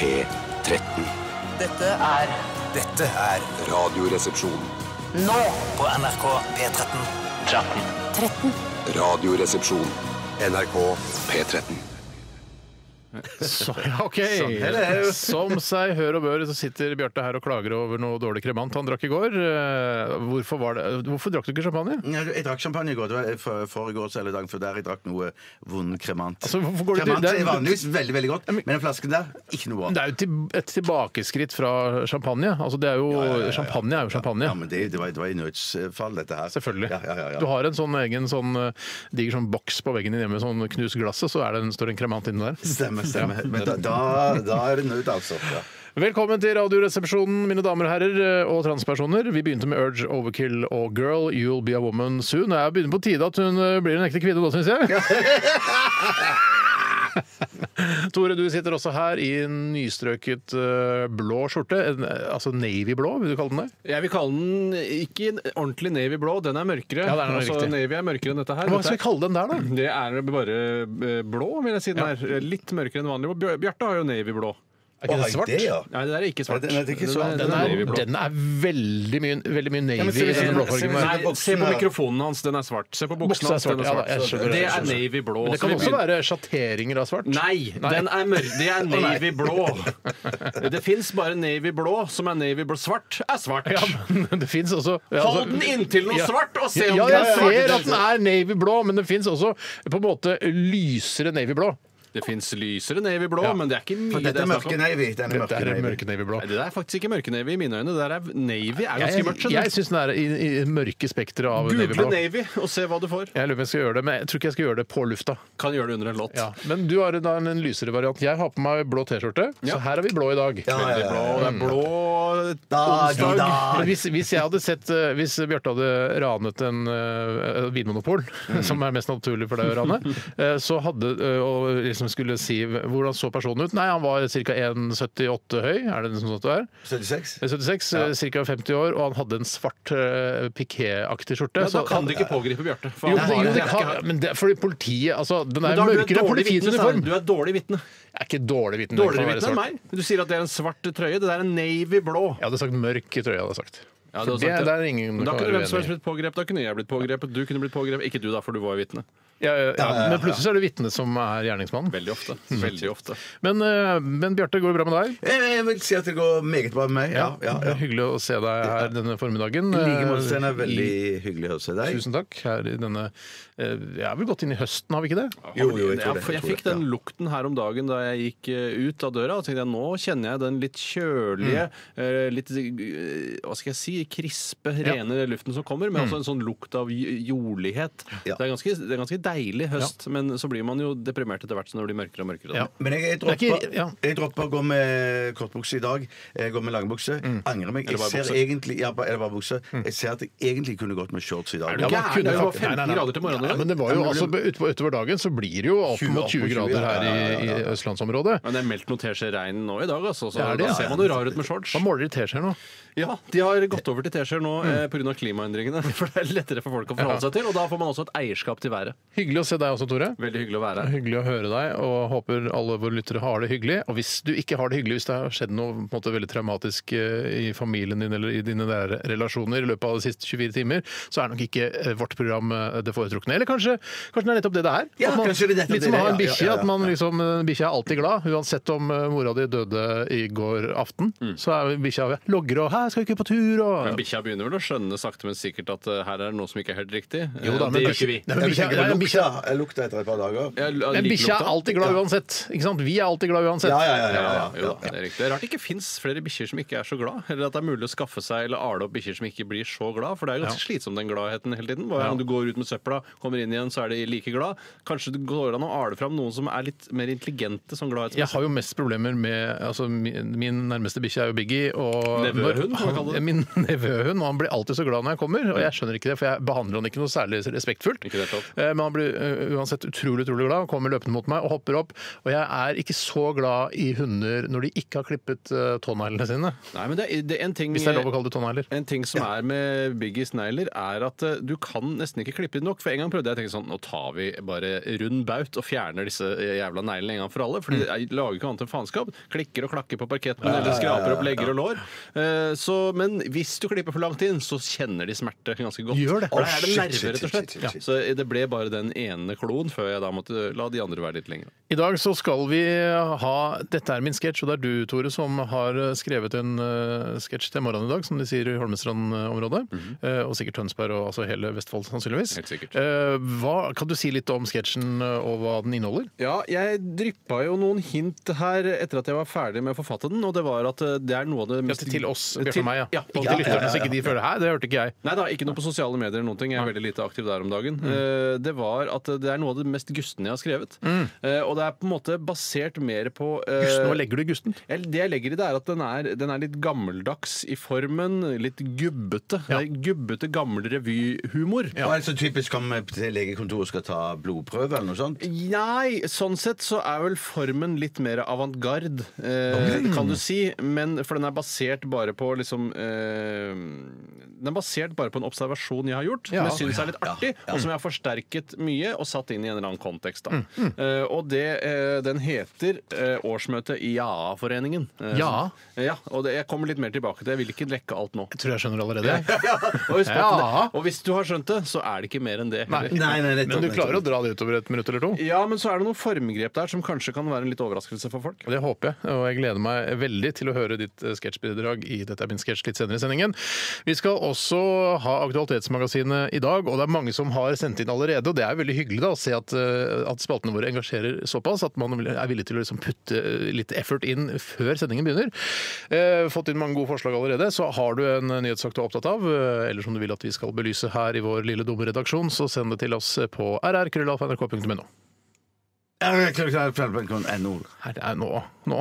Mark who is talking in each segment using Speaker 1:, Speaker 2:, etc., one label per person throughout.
Speaker 1: P13.
Speaker 2: Dette er
Speaker 1: Radioresepsjon.
Speaker 2: nå på NRK P13.
Speaker 3: 13.
Speaker 1: Radioresepsjon. NRK P13.
Speaker 4: Så, ja, ok. Som seg hør og bør, så sitter Bjarte her og klager over noe dårlig kremant han drakk i går. Hvorfor drakk du ikke champagne?
Speaker 5: Jeg drakk champagne i går. Det var foregårs eller dagen før der jeg drakk noe vond kremant.
Speaker 4: Altså, hvorfor går du
Speaker 5: Kremant
Speaker 4: til-
Speaker 5: er vanligvis veldig, veldig godt, men den flasken der, ikke noe bra.
Speaker 4: Det er jo et tilbakeskritt fra champagne. Altså, det er jo, Champagne er jo champagne.
Speaker 5: Ja, men det var i nødsfall, dette her.
Speaker 4: Selvfølgelig.
Speaker 5: Ja.
Speaker 4: Du har en sånn egen diger sånn boks på veggen din hjemme, sånn knus glasset, så står det en kremant inni der.
Speaker 5: Stemmer. Men da er det nød, altså. Ja.
Speaker 4: Velkommen til Radioresepsjonen, mine damer og herrer og transpersoner. Vi begynte med Urge, Overkill og Girl, You'll Be a Woman Soon. Jeg begynner på tide at hun blir en ekte kvinne nå, synes jeg. Tore, du sitter også her i en nystrøket blå skjorte. Altså navy-blå, vil du kalle den det?
Speaker 6: Jeg vil kalle den ikke ordentlig navy-blå, den er mørkere.
Speaker 4: Ja, den er
Speaker 6: altså,
Speaker 4: riktig.
Speaker 6: Navy er mørkere enn dette her.
Speaker 4: Hva skal vi kalle den der, da?
Speaker 6: Det er bare blå, vil jeg si den er. Litt mørkere enn vanlig. Bjarte har jo navy-blå.
Speaker 4: Er ikke det svart?
Speaker 5: Det, ja.
Speaker 6: Nei, det der er ikke svart.
Speaker 5: Nei, det er ikke svart.
Speaker 6: Den er navyblå.
Speaker 4: Den er veldig mye navy
Speaker 5: men
Speaker 4: i denne blåfargen.
Speaker 6: Nei, se på mikrofonen hans, den er svart. Se på buksen hans, den er svart.
Speaker 4: Ja, jeg skjønner
Speaker 6: Det
Speaker 4: jeg
Speaker 6: er
Speaker 4: skjønner.
Speaker 6: navy-blå.
Speaker 4: Men det kan også være sjatteringer av svart.
Speaker 6: Nei, den er det er navy-blå. Det fins bare navy-blå, som er navy-blå. Svart er svart.
Speaker 4: Ja, men det finnes også
Speaker 6: Hold den inntil noe svart og se om
Speaker 4: Ja,
Speaker 6: det
Speaker 4: jeg
Speaker 6: er svart.
Speaker 4: ser at den er navy-blå, men det fins også på en måte lysere navy-blå.
Speaker 6: Det fins lysere navy-blå,
Speaker 4: Ja.
Speaker 6: men det er ikke mye
Speaker 5: For dette er
Speaker 6: det snakk
Speaker 5: mørke
Speaker 6: om.
Speaker 5: navy. Den er
Speaker 4: Dette er
Speaker 5: mørke
Speaker 4: mørke navy-blå.
Speaker 6: Nei, det der er faktisk ikke mørke navy i mine øyne. Det der er navy er ganske mørkt.
Speaker 4: Jeg syns den er i mørke spekteret av
Speaker 6: Google
Speaker 4: navy-blå.
Speaker 6: navy og se hva du får.
Speaker 4: Jeg lurer på om jeg skal gjøre det, men jeg tror ikke jeg skal gjøre det på lufta.
Speaker 6: Kan gjøre det under en låt.
Speaker 4: Ja. Men du har da en lysere variant. Jeg har på meg blå T-skjorte, så her er vi blå i dag.
Speaker 6: Veldig blå. Det er blå
Speaker 5: Da.
Speaker 4: Men hvis jeg hadde sett Hvis Bjarte hadde ranet en vinmonopol, som er mest naturlig for deg å rane, så hadde og liksom skulle si hvordan så personen ut. Nei, han var ca. 1,78 høy. Er det sånn at du er?
Speaker 5: 76?
Speaker 4: 76, ca. 50 år, og han hadde en svart piké-aktig skjorte.
Speaker 6: Ja, da
Speaker 4: så-
Speaker 6: kan det ikke pågripe Bjarte. for
Speaker 4: Jo,
Speaker 6: han har
Speaker 4: det
Speaker 6: en
Speaker 4: kan,
Speaker 6: jakke.
Speaker 4: men det er fordi politiet altså, den
Speaker 6: Men
Speaker 4: er
Speaker 6: da er du
Speaker 4: mørkere
Speaker 6: et
Speaker 4: enn
Speaker 6: dårlig
Speaker 4: politiets
Speaker 6: vitne,
Speaker 4: uniform.
Speaker 6: Du er et dårlig vitne.
Speaker 4: Jeg er ikke dårlig vitne.
Speaker 6: Dårligere vitne enn meg. Du sier at det er en svart trøye. Det der er navy-blå.
Speaker 4: Jeg hadde sagt mørk i trøya, hadde jeg sagt.
Speaker 6: Ja,
Speaker 4: For
Speaker 6: det
Speaker 4: det er ingen
Speaker 6: Men da
Speaker 4: kan
Speaker 6: kunne
Speaker 4: være
Speaker 6: hvem som
Speaker 4: uenig i.
Speaker 6: helst blitt pågrepet. Da kunne jeg blitt pågrepet. Du kunne blitt pågrepet. Ikke du, da, for du var jo vitne.
Speaker 4: Men plutselig så er det vitnet som er gjerningsmannen.
Speaker 6: Veldig ofte. Veldig ofte.
Speaker 4: Men Bjarte, går det bra med deg?
Speaker 5: Jeg vil si at det går meget bra med meg. Ja.
Speaker 4: Det er hyggelig å se deg her denne formiddagen.
Speaker 5: I like måte. Det er
Speaker 4: I-
Speaker 5: veldig hyggelig å se deg.
Speaker 4: Tusen takk. Her i denne Jeg er vel gått inn i høsten, har vi ikke det?
Speaker 5: Jo, jeg tror det.
Speaker 6: Jeg fikk den lukten her om dagen da jeg gikk ut av døra. Og tenkte jeg, nå kjenner jeg den litt kjølige, litt hva skal jeg si, krispe, rene luften som kommer, men også en sånn lukt av jordlighet.
Speaker 5: Ja.
Speaker 6: Det er ganske deilig høst, men så blir man jo deprimert etter hvert som det blir mørkere og mørkere.
Speaker 4: Ja.
Speaker 5: Men jeg
Speaker 4: Det er ikke-
Speaker 5: jeg dropper å gå med kortbukse i dag. Jeg går med langbukse. Angrer meg. Jeg
Speaker 6: Eller bare
Speaker 5: ser
Speaker 6: bukse.
Speaker 5: egentlig eller bare bukse. Jeg ser at jeg egentlig kunne gått med shorts i dag.
Speaker 6: Er du
Speaker 4: Ja, man
Speaker 6: gæren?
Speaker 4: kunne
Speaker 6: Det var
Speaker 4: faktisk-
Speaker 6: 15
Speaker 4: Nei, nei, nei.
Speaker 6: grader til morgenen i dag.
Speaker 4: Ja, men det var jo altså utover dagen så blir det jo opp mot 20 grader her i østlandsområdet.
Speaker 6: Men det er meldt noe teskje-regn nå i dag, altså, så
Speaker 4: Det er det,
Speaker 6: da
Speaker 4: ja.
Speaker 6: ser man jo rar ut med shorts.
Speaker 4: Hva måler de teskjeer nå?
Speaker 6: Ja, de har gått over til teskjeer nå pga. klimaendringene. For det er lettere for folk å forholde seg til, og da får man også et eierskap til været.
Speaker 4: Hyggelig å se deg også, Tore.
Speaker 6: Veldig hyggelig å være her.
Speaker 4: Hyggelig å høre deg, og håper alle våre lyttere har det hyggelig. Og hvis du ikke har det hyggelig, hvis det har skjedd noe på en måte veldig traumatisk i familien din eller i dine nære relasjoner i løpet av de siste 24 timer, så er nok ikke vårt program det foretrukne. Eller kanskje det er nettopp det det er.
Speaker 5: Ja,
Speaker 4: At man,
Speaker 5: kanskje det er nettopp
Speaker 4: litt som
Speaker 5: det,
Speaker 4: å ha en
Speaker 5: ja,
Speaker 4: bikkje,
Speaker 5: ja, ja.
Speaker 4: at man liksom, bikkja er alltid glad. Uansett om mora di døde i går aften, så er bikkja logger og 'Hæ, skal vi ikke på tur?' og
Speaker 6: Men bikkja begynner vel å skjønne sakte, men sikkert at her er det noe som ikke er helt riktig.
Speaker 4: Jo da,
Speaker 6: det
Speaker 4: men
Speaker 6: gjør ikke vi.
Speaker 4: Nei, men
Speaker 5: Jeg
Speaker 4: bikkja-
Speaker 5: tenker
Speaker 4: nei,
Speaker 5: på
Speaker 4: men bikkja-
Speaker 5: lukta etter et par dager.
Speaker 6: Jeg
Speaker 4: men
Speaker 6: liker
Speaker 4: bikkja er
Speaker 6: lukta.
Speaker 4: alltid glad uansett. Ikke sant? Vi er alltid glad uansett.
Speaker 5: Ja.
Speaker 6: Jo da, det er riktig. Det er rart det ikke fins flere bikkjer som ikke er så glad. Eller at det er mulig å skaffe seg eller ale opp bikkjer som ikke blir så glad. For det er ganske slitsomt, den gladheten hele tiden. Om du går ut med søpla, kommer inn igjen, så er de like glad. Kanskje det går an å ale fram noen som er litt mer intelligente som gladhetsmessig.
Speaker 4: Jeg har jo mest problemer med altså, min nærmeste bikkje er jo Biggie. Og
Speaker 6: Nevøhund, kan vi kalle det.
Speaker 4: Min nevøhund, og han blir alltid så glad når jeg kommer. Og jeg skjønner ikke det, for jeg behandler han ikke noe særlig respektfullt.
Speaker 6: Ikke det helt.
Speaker 4: Men han blir uansett utrolig glad, kommer løpende mot meg og hopper opp. Og jeg er ikke så glad i hunder når de ikke har klippet tåneglene sine.
Speaker 6: Nei, men det er en ting,
Speaker 4: hvis det er lov å kalle det tånegler.
Speaker 6: En ting som er med Biggies negler, er at du kan nesten ikke klippe dem nok. For en gang prøvde jeg å tenke sånn, nå tar vi bare rund baut og fjerner disse jævla neglene en gang for alle. For de lager ikke annet enn faenskap. Klikker og klakker på parketten eller skraper opp legger og lår. Men hvis du klipper for langt inn, så kjenner de smerte ganske godt.
Speaker 4: Gjør det.
Speaker 6: For da er det nerver, rett og slett. Så det ble bare den ene kloen før jeg da måtte la de andre være litt lenger.
Speaker 4: I dag så skal vi ha Dette er min sketsj, og det er du, Tore, som har skrevet en sketsj til morgenen i dag, som de sier i Holmestrand-området. Og sikkert Tønsberg og altså hele Vestfold, sannsynligvis.
Speaker 6: Helt sikkert.
Speaker 4: Kan du si litt om sketsjen og hva den inneholder?
Speaker 6: Ja, jeg dryppa jo noen hint her etter at jeg var ferdig med å forfatte den, og det var at det er noe av det mest...
Speaker 4: Til oss, Bjørn og meg, ja.
Speaker 6: Ja,
Speaker 4: ikke til lytterne, så ikke de føler, det hørte ikke jeg.
Speaker 6: Nei da, ikke noe på sosiale medier eller noen ting. Jeg er veldig lite aktiv der om dagen. Det var at det er noe av det mest gustne jeg har skrevet. Og det er på en måte basert mer på...
Speaker 4: Gusten, hva legger du i gusten?
Speaker 6: Det jeg legger i det er at den er litt gammeldags i formen, litt gubbete. Det er gubbete, gammel revyhumor.
Speaker 5: Ja. Er det så typisk om til legekontoret skal ta blodprøve eller noe sånt?
Speaker 6: Nei, sånn sett så er vel formen litt mer avantgarde, kan du si. Men for den er basert bare på liksom den er basert bare på en observasjon jeg har gjort, som jeg synes er litt artig, og som jeg har forsterket mye og satt inn i en eller annen kontekst. Og den heter Årsmøte i JA-foreningen. Ja, og jeg kommer litt mer tilbake til det. Jeg vil ikke lekke alt nå.
Speaker 4: Jeg tror jeg skjønner allerede.
Speaker 6: Og hvis du har skjønt det, så er det ikke mer enn det.
Speaker 5: Nei,
Speaker 4: men du klarer å dra det utover et minutt eller to?
Speaker 6: Ja, men så er det noen formgrep der som kanskje kan være en litt overraskelse for folk.
Speaker 4: Det håper jeg, og jeg gleder meg veldig til å høre ditt sketsjbidrag i Dette er min sketsj litt senere i sendingen. Vi skal også ha Aktualitetsmagasinet i dag, og det er mange som har sendt inn allerede, og det er veldig hyggelig da å se at spaltene våre engasjerer såpass at man er villig til å liksom putte litt effort inn før sendingen begynner. Fått inn mange gode forslag allerede, så har du en nyhetssak du er opptatt av, eller som du vil at vi skal belyse her i vår lille dumme redaksjon, så send det til oss på rr.krøllalfa.nrk.no.
Speaker 5: Krøllalfa.nrk.no.
Speaker 4: Her er nå.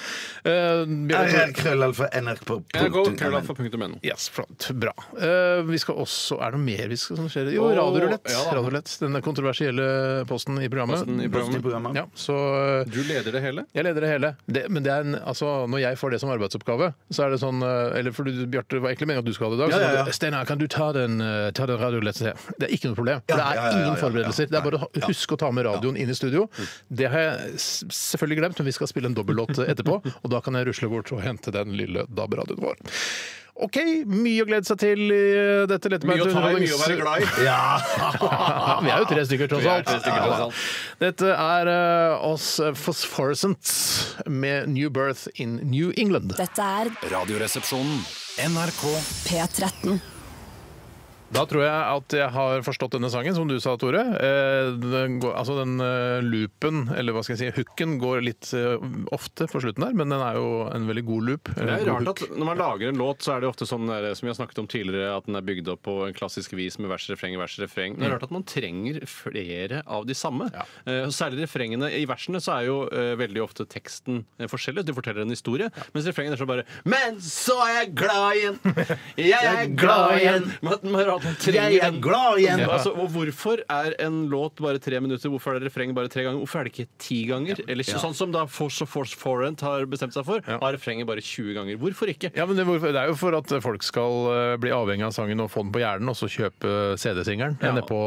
Speaker 5: Krøllalfa.nrk.no.
Speaker 4: Yes, flott. Bra. Vi skal også... Er det noe mer vi skal som skjer? Jo, Radiorulett. Denne kontroversielle posten i programmet. Ja, så,
Speaker 6: du leder det hele?
Speaker 4: Jeg leder det hele. Men det er når jeg får det som arbeidsoppgave, så er det sånn... Eller for Bjarte var egentlig meningen at du skal ha det i dag. Så Steinar, kan du ta den Radiorulett? Det er ikke noe problem. Det er ingen forberedelser. Det er bare å huske å ta med radioen inn i studio. Det har jeg selvfølgelig glemt, men vi skal spille en dobbellåt etterpå, og da kan jeg rusle bort og hente den lille DAB-radioen vår. Ok, mye å glede seg til i dette lette
Speaker 6: mye å ta i, mye å være glad i.
Speaker 4: Vi er jo 3 stykker tross alt. Dette er oss Phosphorescent med New Birth in New England.
Speaker 3: Dette er
Speaker 2: Radioresepsjonen NRK
Speaker 3: P13.
Speaker 4: Da tror jeg at jeg har forstått denne sangen, som du sa, Tore. Den loopen, eller hva skal jeg si, hooken går litt ofte på slutten der, men den er jo en veldig god loop.
Speaker 6: Det er rart at når man lager en låt, så er det ofte sånn der, som vi har snakket om tidligere, at den er bygd opp på en klassisk vis med vers, refreng. Det er rart at man trenger flere av de samme. Ja. Særlig refrengene. I versene så er jo veldig ofte teksten forskjellig. Du forteller en historie, mens refrengen er så bare Men så er jeg glad igjen! Jeg er glad igjen! Jeg er glad igjen! Altså, og hvorfor er en låt bare 3 minutter? Hvorfor er det refrenget bare 3 ganger? Hvorfor er det ikke 10 ganger? Eller sånn som da Force Forent har bestemt seg for, har refrenget bare 20 ganger. Hvorfor ikke?
Speaker 4: Ja, men det er jo for at folk skal bli avhengig av sangen og få den på hjernen, og så kjøpe CD-singeren nede på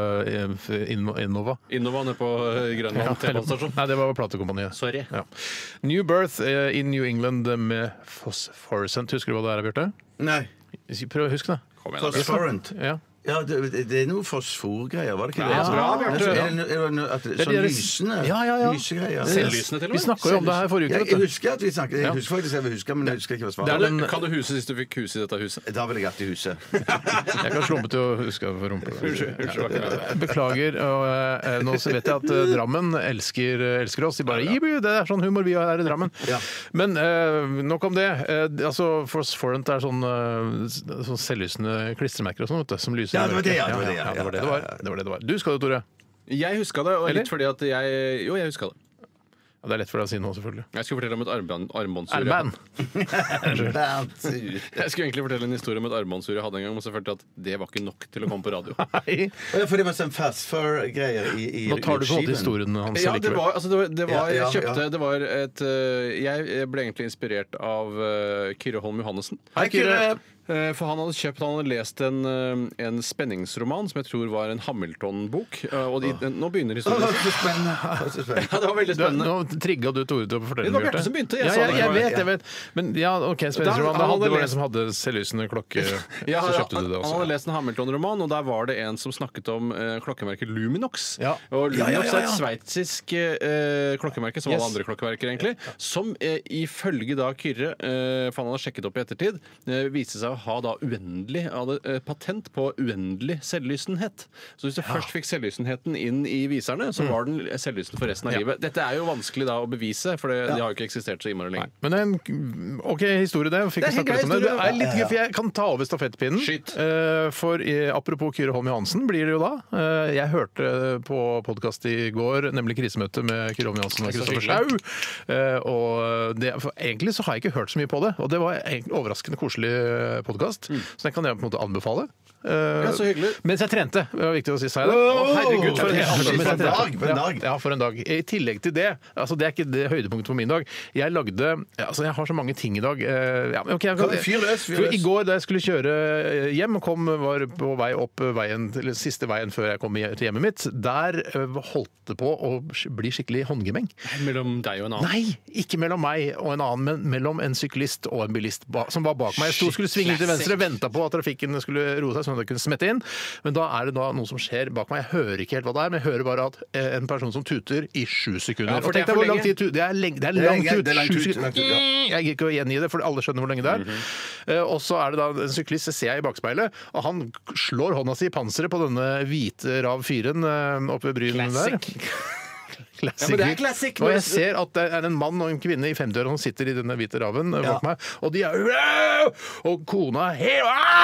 Speaker 4: Innova. Innova
Speaker 6: nede på Grønland TV-stasjon.
Speaker 4: Nei, det var platekompaniet.
Speaker 6: Sorry.
Speaker 4: Ja. New Birth in New England med Phosphorescent. Husker du hva det er, Bjarte?
Speaker 5: Nei.
Speaker 4: Prøv å huske det.
Speaker 5: Phosphorant.
Speaker 4: Ja.
Speaker 5: Ja, det er noe fosforgreier, var det ikke det?
Speaker 6: Ja, bra, Bjarte.
Speaker 5: Sånn lysende.
Speaker 4: Ja.
Speaker 5: Lysegreier.
Speaker 6: Selvlysende til og med.
Speaker 4: Vi snakket jo om det her forrige uke.
Speaker 5: Jeg husker at vi snakket. Jeg husker faktisk at jeg husker, men jeg husker ikke hva svaret.
Speaker 6: Kan du huset hvis du fikk hus i dette huset?
Speaker 5: Da ville jeg hatt i huset.
Speaker 4: Jeg kan slumpe til å huske for rumpe. Beklager. Nå vet jeg at Drammen elsker oss. De bare det er sånn humor vi har her i Drammen. Men nok om det. Altså, Forent er sånn selvlysende klistremerker og sånn, vet du, som lyser.
Speaker 5: Ja, det var det.
Speaker 4: Du skal det, Tore.
Speaker 6: Jeg huska det, og litt fordi at jeg huska det.
Speaker 4: Ja, det er lett for deg å si noe, selvfølgelig.
Speaker 6: Jeg skulle fortelle om et armbåndsur.
Speaker 4: Armband!
Speaker 6: Jeg skulle egentlig fortelle en historie om et armbåndsur jeg hadde en gang, men så følte jeg at det var ikke nok til å komme på radio.
Speaker 4: Nei.
Speaker 5: For det var sånn fast fur-greier i
Speaker 4: Nå tar du på en måte historien hans
Speaker 6: Ja, det
Speaker 4: likevel.
Speaker 6: var, altså det var
Speaker 5: Ja,
Speaker 6: jeg kjøpte
Speaker 5: ja.
Speaker 6: Det var et Jeg ble egentlig inspirert av Kyrre Holm Johannessen.
Speaker 5: Hei, Kyrre!
Speaker 6: For han hadde lest en spenningsroman som jeg tror var en Hamilton-bok. Og nå begynner historien. Ja, det var veldig spennende.
Speaker 4: Nå trigga du Tore til å fortelle
Speaker 6: Det var
Speaker 4: om
Speaker 6: Bjarte som begynte. Jeg
Speaker 4: Ja,
Speaker 6: sa det.
Speaker 4: jeg vet. Men ja, OK, spenningsroman.
Speaker 6: Han hadde
Speaker 4: Det var
Speaker 6: lest-
Speaker 4: den som hadde selvlysende klokke.
Speaker 6: Ja,
Speaker 4: Så kjøpte du det
Speaker 6: Han hadde
Speaker 4: også.
Speaker 6: lest en Hamilton-roman, og der var det en som snakket om klokkemerket Luminox.
Speaker 4: Ja.
Speaker 6: Og Luminox
Speaker 5: Ja.
Speaker 6: er et sveitsisk klokkemerke, som alle andre klokkemerker, egentlig. Som ifølge da Kyrre, for han hadde sjekket opp i ettertid, viste seg å ha da hadde patent på uendelig selvlysenhet. Så hvis du først fikk selvlysenheten inn i viserne, så var den selvlysen for resten av livet. Dette er jo vanskelig da å bevise, for de har jo ikke eksistert så innmari lenge.
Speaker 4: Men det er en OK historie, det. Fikk
Speaker 6: Det er
Speaker 4: snakke
Speaker 6: helt
Speaker 4: litt om det.
Speaker 6: grei
Speaker 4: Det er litt gøy, for jeg kan ta over stafettpinnen.
Speaker 6: Skyt.
Speaker 4: Apropos Kyrre Holm Johansen, blir det jo da. Jeg hørte på podkast i går, nemlig krisemøte med Kyrre Holm Johansen og
Speaker 6: Så
Speaker 4: Kristoffer Schau. For egentlig så har jeg ikke hørt så mye på det, og det var egentlig overraskende koselig podkast, så den kan jeg på en måte anbefale.
Speaker 6: Ja, så hyggelig.
Speaker 4: Mens jeg trente. Det var viktig å si seg det.
Speaker 6: herregud, for en
Speaker 5: dag.
Speaker 4: Ja, for en dag. I tillegg til det, altså det er ikke det høydepunktet for min dag. Jeg har så mange ting i dag.
Speaker 5: Fyr løs.
Speaker 4: I går da jeg skulle kjøre hjem, var på vei opp siste veien før jeg kom til hjemmet mitt, der holdt det på å bli skikkelig håndgemeng.
Speaker 6: Mellom deg og en annen.
Speaker 4: Nei, ikke mellom meg og en annen, men mellom en syklist og en bilist som var bak meg. Jeg skulle svinge til venstre, venta på at trafikken skulle roe seg, sånn at jeg kunne smette inn. Men da er det noe som skjer bak meg. Jeg hører ikke helt hva det er, men jeg hører bare at en person som tuter i 7 sekunder.
Speaker 6: Ja, for
Speaker 4: Og tenk
Speaker 6: det er
Speaker 4: deg hvor
Speaker 6: for
Speaker 4: lang tid det er lang tut.
Speaker 5: Det er lang
Speaker 4: 7
Speaker 5: tut,
Speaker 4: sekunder.
Speaker 5: lang tut, ja.
Speaker 4: Jeg gidder ikke å gjengi det, for alle skjønner hvor lenge det er. Og så er det da en syklist, det ser jeg i bakspeilet, og han slår hånda si i panseret på denne hvite RAV 4-en oppe ved Bryn der. Classic.
Speaker 6: Ja, men det er classic.
Speaker 4: Og jeg ser at det er en mann og en kvinne i 50-åra som sitter i denne hvite raven bak meg, og de er og kona er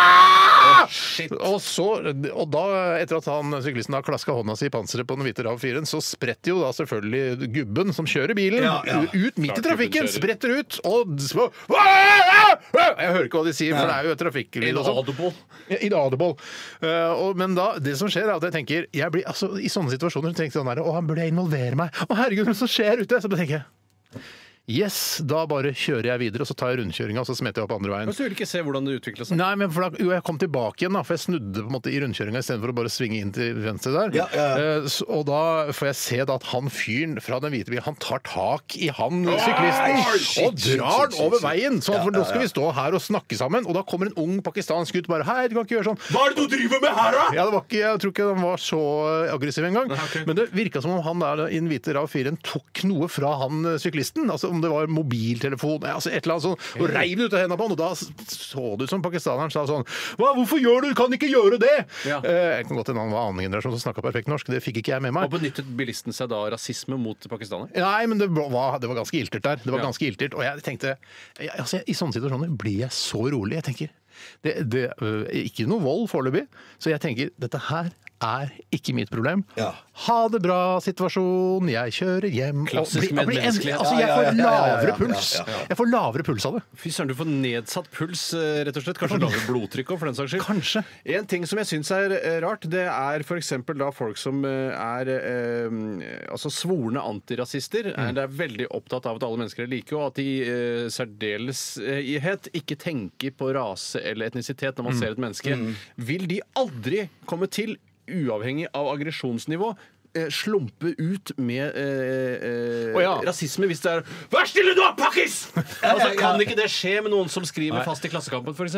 Speaker 4: og da, etter at syklisten har klaska hånda si i panseret på den hvite RAV 4-en, så spretter jo da selvfølgelig gubben som kjører bilen, ut midt i trafikken, spretter ut, og jeg hører ikke hva de sier, for det er jo et trafikklyd og sånn. Inaudible. Men da, det som skjer er at jeg tenker, i sånne situasjoner tenker jeg sånn her, han burde jeg involvere meg. Å herregud, hva som skjer ute? Så tenker jeg, yes, da bare kjører jeg videre, og så tar jeg rundkjøringa, og så smetter jeg opp andre veien.
Speaker 6: Men så vil du ikke se hvordan det utvikler seg?
Speaker 4: Nei, men jeg kom tilbake igjen, for jeg snudde på en måte i rundkjøringa istedenfor å bare svinge inn til venstre der. Og da får jeg se da at han fyren fra den hvite bilen, han tar tak i syklisten og drar den over veien. Så for nå skal vi stå her og snakke sammen, og da kommer en ung pakistansk gutt bare, hei, du kan ikke gjøre sånn.
Speaker 5: Hva er det du driver med her, da?!
Speaker 4: Ja, jeg tror ikke han var så aggressiv en gang. Men det virka som om han der i den hvite RAV 4-en tok noe fra han syklisten. Altså om det var mobiltelefon, et eller annet sånt, og reiv det ut av hendene på han, og da så det ut som pakistaneren sa sånn, hvorfor gjør du? Du kan ikke gjøre det!
Speaker 6: Ja.
Speaker 4: Jeg kan godt en annen generasjon som snakket perfekt norsk, det fikk ikke jeg med meg.
Speaker 6: Og benyttet bilisten seg da rasisme mot pakistanere?
Speaker 4: Nei, men det var ganske iltert der. Det var ganske iltert, og jeg tenkte, i sånne situasjoner blir jeg så rolig. Jeg tenker, ikke noe vold foreløpig, så jeg tenker, dette her er ikke mitt problem. Ha det bra, situasjon, jeg kjører hjem.
Speaker 6: Klassisk medmenneskelighet.
Speaker 4: Jeg får lavere puls. Jeg får lavere puls av det.
Speaker 6: Fy søren, du får nedsatt puls, rett og slett. Kanskje lavere blodtrykk også, for den saks skyld.
Speaker 4: Kanskje.
Speaker 6: En ting som jeg syns er rart, det er for eksempel da folk som er svorne antirasister. Det er veldig opptatt av at alle mennesker er like, og at de særdeleshet ikke tenker på rase eller etnisitet når man ser et menneske. Vil de aldri komme til, uavhengig av aggresjonsnivå, slumpe ut med rasisme hvis det er 'Vær stille, du er pakkis!' Kan ikke det skje med noen som skriver fast i Klassekampen, f.eks.?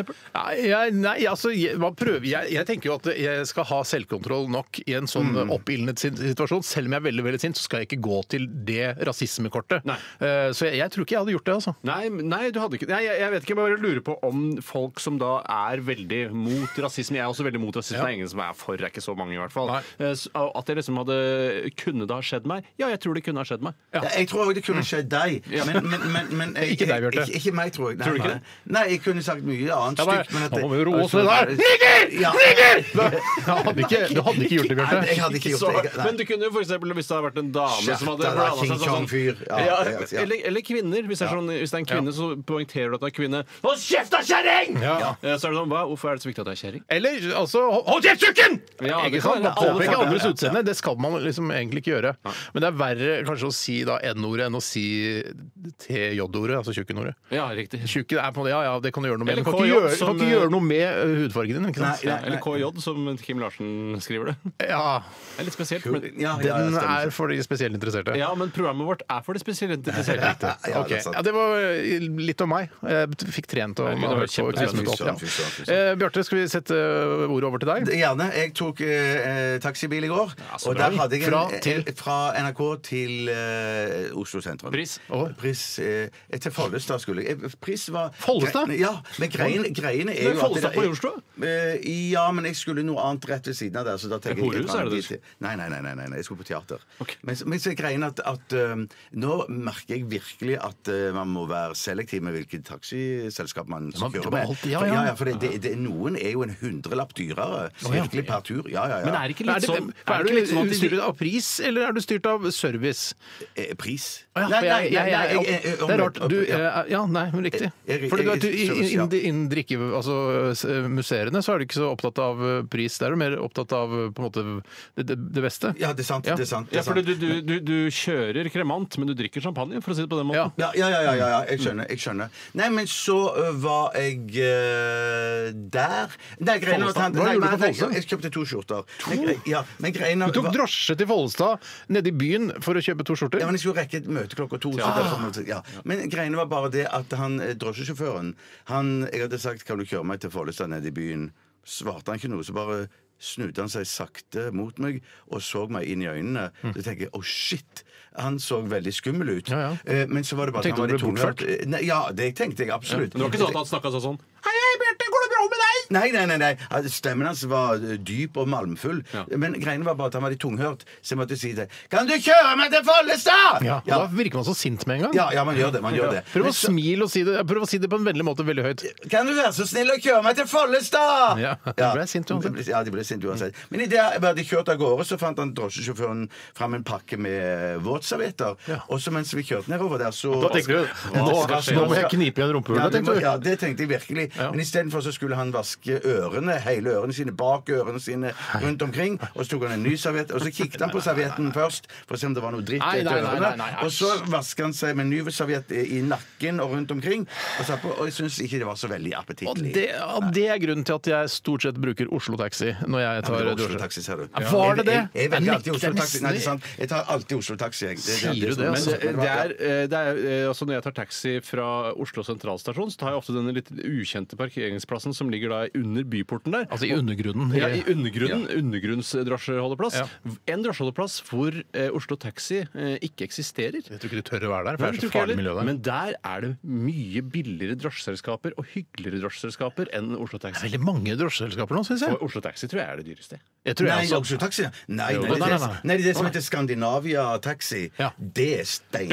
Speaker 4: Jeg tenker jo at jeg skal ha selvkontroll nok i en sånn oppildnet situasjon. Selv om jeg er veldig, veldig sint, så skal jeg ikke gå til det rasismekortet. Så jeg tror ikke jeg hadde gjort det, altså.
Speaker 6: Nei, du hadde ikke. Jeg vet ikke, jeg bare lurer på om folk som da er veldig mot rasisme. Jeg er også veldig mot rasisme. Det er ingen som er for, det er ikke så mange i hvert fall. At jeg liksom hadde kunne det ha skjedd meg? Ja, jeg tror det kunne ha skjedd meg.
Speaker 5: Ja, jeg tror også det kunne skjedd deg. Men
Speaker 4: Ikke deg, Bjarte.
Speaker 5: Ikke meg, tror jeg.
Speaker 6: Tror du ikke det?
Speaker 5: Nei, jeg kunne sagt mye annet stygt.
Speaker 4: Nå må vi jo roe oss ned der! Du hadde ikke gjort det, Bjarte.
Speaker 5: Jeg hadde ikke gjort det.
Speaker 6: Men du kunne jo for eksempel, hvis det hadde vært en dame som hadde
Speaker 5: Skjerp deg,
Speaker 6: bladet
Speaker 5: King
Speaker 6: seg sånn
Speaker 5: Kong-fyr.
Speaker 6: ja,
Speaker 5: Ja.
Speaker 6: eller kvinner. Hvis det er en kvinne, så poengterer du at det er kvinne. Hold kjeft, da, kjerring!
Speaker 4: Ja.
Speaker 6: Så er det sånn, hvorfor er det så viktig at det er kjerring?
Speaker 4: Eller altså hold kjeft, tjukken!
Speaker 6: Ja, det
Speaker 4: Ikke
Speaker 6: kan
Speaker 4: sant?
Speaker 6: være.
Speaker 4: Påpeke andres utseende. Det skal man liksom egentlig ikke gjøre. Men det er verre kanskje å si da N-ordet enn å si TJ-ordet, altså tjukkenordet.
Speaker 6: Ja, riktig.
Speaker 4: Tjukken er på det, ja, det kan du gjøre noe med.
Speaker 6: Eller
Speaker 4: Men du
Speaker 6: KJ
Speaker 4: kan ikke gjøre noe med hudfargen din. Ikke sant?
Speaker 5: Nei,
Speaker 6: Eller KJ, som Kim Larsen skriver det.
Speaker 4: Ja,
Speaker 6: Det er litt spesielt. Men,
Speaker 4: den er for de spesielt interesserte.
Speaker 6: ja, men programmet vårt er for det spesielt interesserte.
Speaker 4: Ok, ja, det var litt om meg. Jeg fikk trent og
Speaker 6: det var
Speaker 4: hørt på
Speaker 6: kjempespennende.
Speaker 4: Kristenmøtet. Bjarte, skal vi sette ordet over til deg?
Speaker 5: Gjerne. Jeg tok taxibil i går,
Speaker 6: så
Speaker 5: og
Speaker 6: bra.
Speaker 5: der hadde jeg
Speaker 4: Fra
Speaker 5: fra NRK til Oslo sentrum.
Speaker 6: Pris?
Speaker 5: Pris til Follestad skulle jeg. Pris var
Speaker 4: Follestad?
Speaker 5: Ja, men greiene er
Speaker 6: Men
Speaker 5: jo
Speaker 6: Follestad på Majorstua?
Speaker 5: Ja, men jeg skulle noe annet rett ved siden av der. Så da tenker jeg
Speaker 6: Horehus, er det det?
Speaker 5: Nei, jeg skulle på teater.
Speaker 6: Ok.
Speaker 5: Men så er greien at nå merker jeg virkelig at man må være selektiv med hvilket taxiselskap man skal kjøre med. For noen er jo en 100-lapp dyrere virkelig per tur. Ja.
Speaker 6: Men er det ikke litt sånn
Speaker 4: Er
Speaker 6: litt sånn
Speaker 4: du
Speaker 6: at
Speaker 4: styrt av pris, eller er du styrt av service?
Speaker 5: Pris?
Speaker 4: Det er rart. Nei, men riktig. Innen drikke, altså musserende, så er du ikke så opptatt av pris. Der er du mer opptatt av på en måte det beste.
Speaker 5: Ja, det er sant.
Speaker 4: Ja.
Speaker 5: Det er sant.
Speaker 6: Ja, for du kjører kremant, men du drikker champagne, for å si det på den måten.
Speaker 5: Ja, jeg skjønner. Nei, men så var jeg der. Nei, greien var at
Speaker 4: Hva gjorde du på Follestad?
Speaker 5: jeg kjøpte 2 skjorter. Men greien
Speaker 4: Du tok drosje til Follestad nede i byen for å kjøpe 2 skjorter?
Speaker 5: Ja, men jeg skulle rekke et møte klokka 2. Men greiene var bare det at han drosjesjåføren jeg hadde sagt 'kan du kjøre meg til Follestad nede i byen', svarte han ikke noe, så bare snudde han seg sakte mot meg og så meg inn i øynene. Så tenker jeg shit, han så veldig skummel ut. Men så var det bare
Speaker 4: Tenkte
Speaker 5: at han var
Speaker 4: du ble
Speaker 5: tunghørt.
Speaker 4: bortført?
Speaker 5: Ja, det tenkte jeg absolutt.
Speaker 6: Men det var ikke sånn at han snakket sånn
Speaker 5: Hei, Bjarte, går det bra med deg? Nei. Stemmen hans var dyp og malmfull. Men greiene var bare at han var litt tunghørt, så jeg måtte si det. 'Kan du kjøre meg til Follestad?'
Speaker 4: Ja, og da virker man så sint med en gang.
Speaker 5: Ja, man gjør det.
Speaker 4: Prøv å smile og si det. Prøv å si det på en vennlig måte veldig høyt.
Speaker 5: 'Kan du være så snill å kjøre meg til Follestad?'
Speaker 4: Ja, de ble sint uansett.
Speaker 5: Ja, de ble sint uansett. Men idet jeg hadde kjørt av gårde, så fant han drosjesjåføren fram en pakke med våtservietter. Og så mens vi kjørte nedover der, så
Speaker 4: Da tenkte du nå må jeg knipe igjen rumpehullet, tenkte du.
Speaker 5: Ja, det tenkte jeg virkelig. Men istedenfor så skulle han vaske hele ørene sine, bak ørene sine, rundt omkring. Og så tok han en ny serviett, og så kikket han på servietten først for å se om det var noe dritt etter ørene. Og så vasket han seg med en ny serviett i nakken og rundt omkring. Og jeg syns ikke det var så veldig appetittlig.
Speaker 4: Det er grunnen til at jeg stort sett bruker Oslo Taxi når jeg tar
Speaker 5: Oslo
Speaker 4: drosje.
Speaker 5: Taxi, ser du.
Speaker 4: Var det det?
Speaker 5: Jeg velger alltid Oslo
Speaker 4: nekter
Speaker 5: Taxi. Nei, det er
Speaker 4: nesten.
Speaker 5: sant. Jeg tar alltid Oslo Taxi.
Speaker 4: Sier du det,
Speaker 6: Men
Speaker 4: altså?
Speaker 6: altså når jeg tar taxi fra Oslo sentralstasjon, så tar jeg ofte denne litt ukjente parkeringsplassen som ligger da under byporten der.
Speaker 4: Altså i undergrunnen.
Speaker 6: Ja, i undergrunnen. Undergrunnsdrosjeholdeplass.
Speaker 5: Ja.
Speaker 6: En drosjeholdeplass hvor Oslo Taxi ikke eksisterer.
Speaker 4: Jeg tror ikke de tør å være der, for
Speaker 6: Nei,
Speaker 4: det er
Speaker 6: tror
Speaker 4: så
Speaker 6: ikke
Speaker 4: farlig
Speaker 6: jeg
Speaker 4: miljø
Speaker 6: heller.
Speaker 4: der.
Speaker 6: Men der er det mye billigere drosjeselskaper og hyggeligere drosjeselskaper enn Oslo
Speaker 4: Det er
Speaker 6: Taxi.
Speaker 4: veldig mange drosjeselskaper nå, syns jeg.
Speaker 6: Og Oslo Taxi tror jeg er det dyreste.
Speaker 4: Jeg tror
Speaker 5: Nei,
Speaker 4: jeg også.
Speaker 5: Oslo Taxi? Nei,
Speaker 4: Jo,
Speaker 5: det
Speaker 4: nei.
Speaker 5: er det som heter Skandinavia Taxi.
Speaker 4: Ja.
Speaker 5: Det er stein...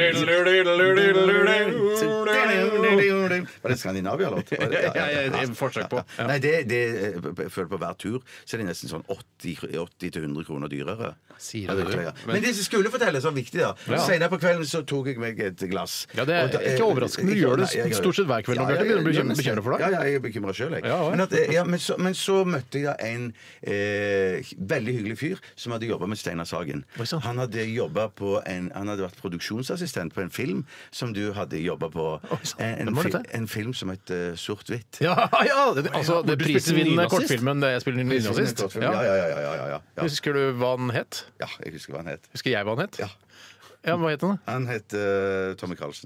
Speaker 5: Var det Skandinavia-låt?
Speaker 6: Forsøk på.
Speaker 5: Nei, jeg føler på hver tur så er det nesten sånn 80-100 kroner dyrere.
Speaker 4: Sier
Speaker 5: Ja,
Speaker 4: du
Speaker 5: det
Speaker 4: det?
Speaker 5: er det. Men det som skulle fortelles var viktig, da. Senere på kvelden så tok jeg meg et glass.
Speaker 4: Ja, det er ikke overraskende. Du gjør det stort sett hver kveld nå, Bjarte. Begynner du å bli bekymret for deg?
Speaker 5: Ja, jeg er bekymret sjøl, jeg.
Speaker 4: Ja,
Speaker 5: Men så møtte jeg en veldig hyggelig fyr som hadde jobba med Steinar Sagen.
Speaker 4: Oi, sann.
Speaker 5: Han hadde vært produksjonsassistent på en film som du hadde jobba på.
Speaker 4: Hvem var dette?
Speaker 5: En film som het Sort-hvitt.
Speaker 4: Ja! Altså det
Speaker 6: du spilte
Speaker 4: prisvinnende
Speaker 6: nynazist?
Speaker 4: kortfilmen det jeg spiller nynazist.
Speaker 5: Ja.
Speaker 4: Husker du hva den het?
Speaker 5: Ja, jeg husker hva han het.
Speaker 4: Husker jeg hva den het?
Speaker 5: Ja.
Speaker 4: Ja, hva het den da?
Speaker 5: Han het Tommy Carlsen.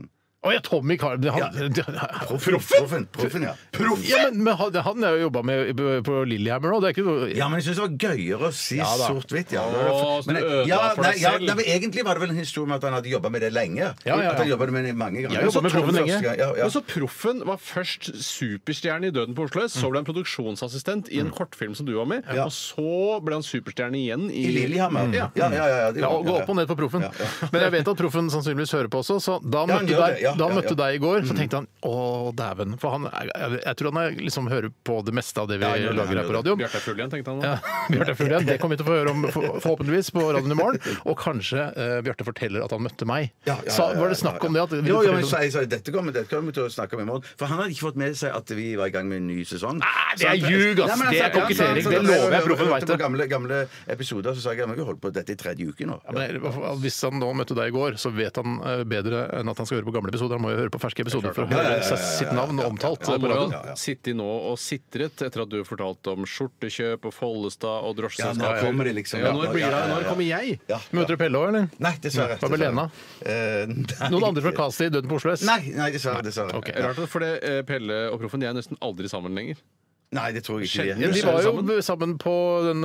Speaker 4: Å ja, Tommy Carl.
Speaker 5: Proffen, ja.
Speaker 4: Ja, men han har jo jobba med på Lillehammer nå. Det er ikke noe
Speaker 5: Ja, men jeg syns det var gøyere å si
Speaker 4: Ja da.
Speaker 5: sort-hvitt. Ja.
Speaker 6: Så du ødela for deg selv.
Speaker 5: Men egentlig var det vel en historie med at han hadde jobba med det lenge.
Speaker 4: Ja.
Speaker 5: At han jobbet med det mange ganger.
Speaker 4: Jeg jobbet med Proffen lenge.
Speaker 6: Men så Proffen var først superstjerne i Døden på Oslo S, så ble han produksjonsassistent i en kortfilm som du var med, og så ble han superstjerne igjen
Speaker 5: I Lillehammer. Ja.
Speaker 4: Gå opp og ned på Proffen. Men jeg vet at Proffen sannsynligvis hører på også, så da han møtte deg i går, så tenkte han å, dæven. For jeg tror han liksom hører på det meste av det vi lager her på radioen.
Speaker 6: Bjarte er full igjen, tenkte han da.
Speaker 4: Bjarte er full igjen. Det kommer vi til å få høre om forhåpentligvis på radioen i morgen. Og kanskje Bjarte forteller at han møtte meg. Var det snakk om det?
Speaker 5: Jo, men jeg sa dette kommer vi til å snakke om i morgen. For han hadde ikke fått med seg at vi var i gang med en ny sesong.
Speaker 4: Det er ljug, ass! Det er kokettering. Det lover jeg. Proffen vet det.
Speaker 5: På gamle episoder så sa jeg at vi har holdt på dette i 3. uke nå.
Speaker 4: Hvis han nå møtte deg i går, så vet han bedre enn at han skal høre på gamle episoder. Han må jo høre på ferske episoder for å høre sitt navn omtalt.
Speaker 6: Han må jo sitte nå og sitret etter at du fortalte om skjortekjøp og Follestad og drosjeselskap.
Speaker 5: Ja, nå kommer det liksom.
Speaker 6: Når kommer jeg?
Speaker 4: Møter du Pelle òg, eller?
Speaker 5: Nei, dessverre.
Speaker 4: Hva med Lena? Noen andre fra castet i Døden på Oslo S?
Speaker 5: Nei, dessverre.
Speaker 4: Okay.
Speaker 6: Rart, for Pelle og Proffen de er nesten aldri sammen lenger.
Speaker 5: Nei, det tror jeg ikke.
Speaker 4: De var jo sammen på den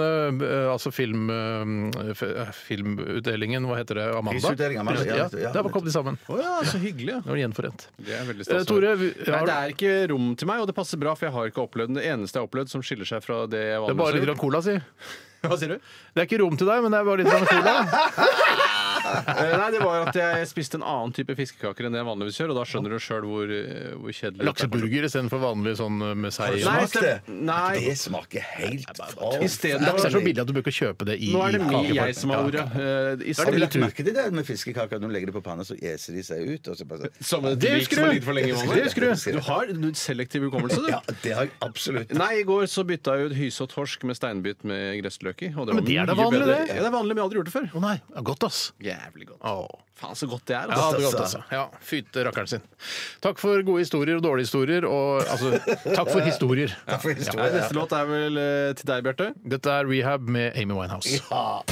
Speaker 4: filmutdelingen, hva heter det? Amanda?
Speaker 5: Ja.
Speaker 4: Der kom de sammen.
Speaker 6: Så hyggelig.
Speaker 4: Det var gjenforent.
Speaker 6: Det er veldig stas.
Speaker 4: Tore,
Speaker 6: Nei, det er ikke rom til meg, og det passer bra, for jeg har ikke opplevd det eneste jeg har opplevd som skiller seg fra det jeg
Speaker 4: det er bare litt grann cola, si.
Speaker 6: Hva sier du?
Speaker 4: Det er ikke rom til deg, men det er bare litt grann cola.
Speaker 6: Nei, det var at jeg spiste en annen type fiskekaker enn det jeg vanligvis gjør, og da skjønner du sjøl hvor kjedelig
Speaker 4: Lakseburger istedenfor vanlig sånn med sei.
Speaker 6: Nei.
Speaker 5: Det smaker helt
Speaker 4: Laks er så billig at du bør ikke kjøpe det i
Speaker 6: Nå er det
Speaker 4: kakeform.
Speaker 6: jeg som har ordet.
Speaker 5: Har du lagt merke til det med fiskekaker? At noen legger det på panna, så eser de seg ut? Og så bare...
Speaker 6: Som et
Speaker 4: Det
Speaker 6: lik
Speaker 4: husker
Speaker 6: som har
Speaker 4: du.
Speaker 6: ligget for lenge i vannet.
Speaker 4: Det husker du.
Speaker 6: Du har selektiv hukommelse, du.
Speaker 5: Ja, det har jeg absolutt.
Speaker 6: Nei, i går så bytta jeg ut hyse og torsk med steinbit med gressløk i. Og det var
Speaker 4: Men det er da
Speaker 6: mye
Speaker 4: vanlig,
Speaker 6: bedre.
Speaker 4: det.
Speaker 6: Ja, det er vanlig, men jeg har aldri gjort det før.
Speaker 4: Å nei, det er godt, ass.
Speaker 6: Jævlig godt.
Speaker 4: Åh.
Speaker 6: Faen, så godt det er.
Speaker 4: Ja, det er
Speaker 6: Altså.
Speaker 4: godt, altså. Ja, fyte rakkeren sin. Takk for gode historier og dårlige historier. Og altså, takk for historier.
Speaker 6: Nei, neste låt er vel til deg, Bjarte.
Speaker 4: Dette er Rehab med Amy Winehouse.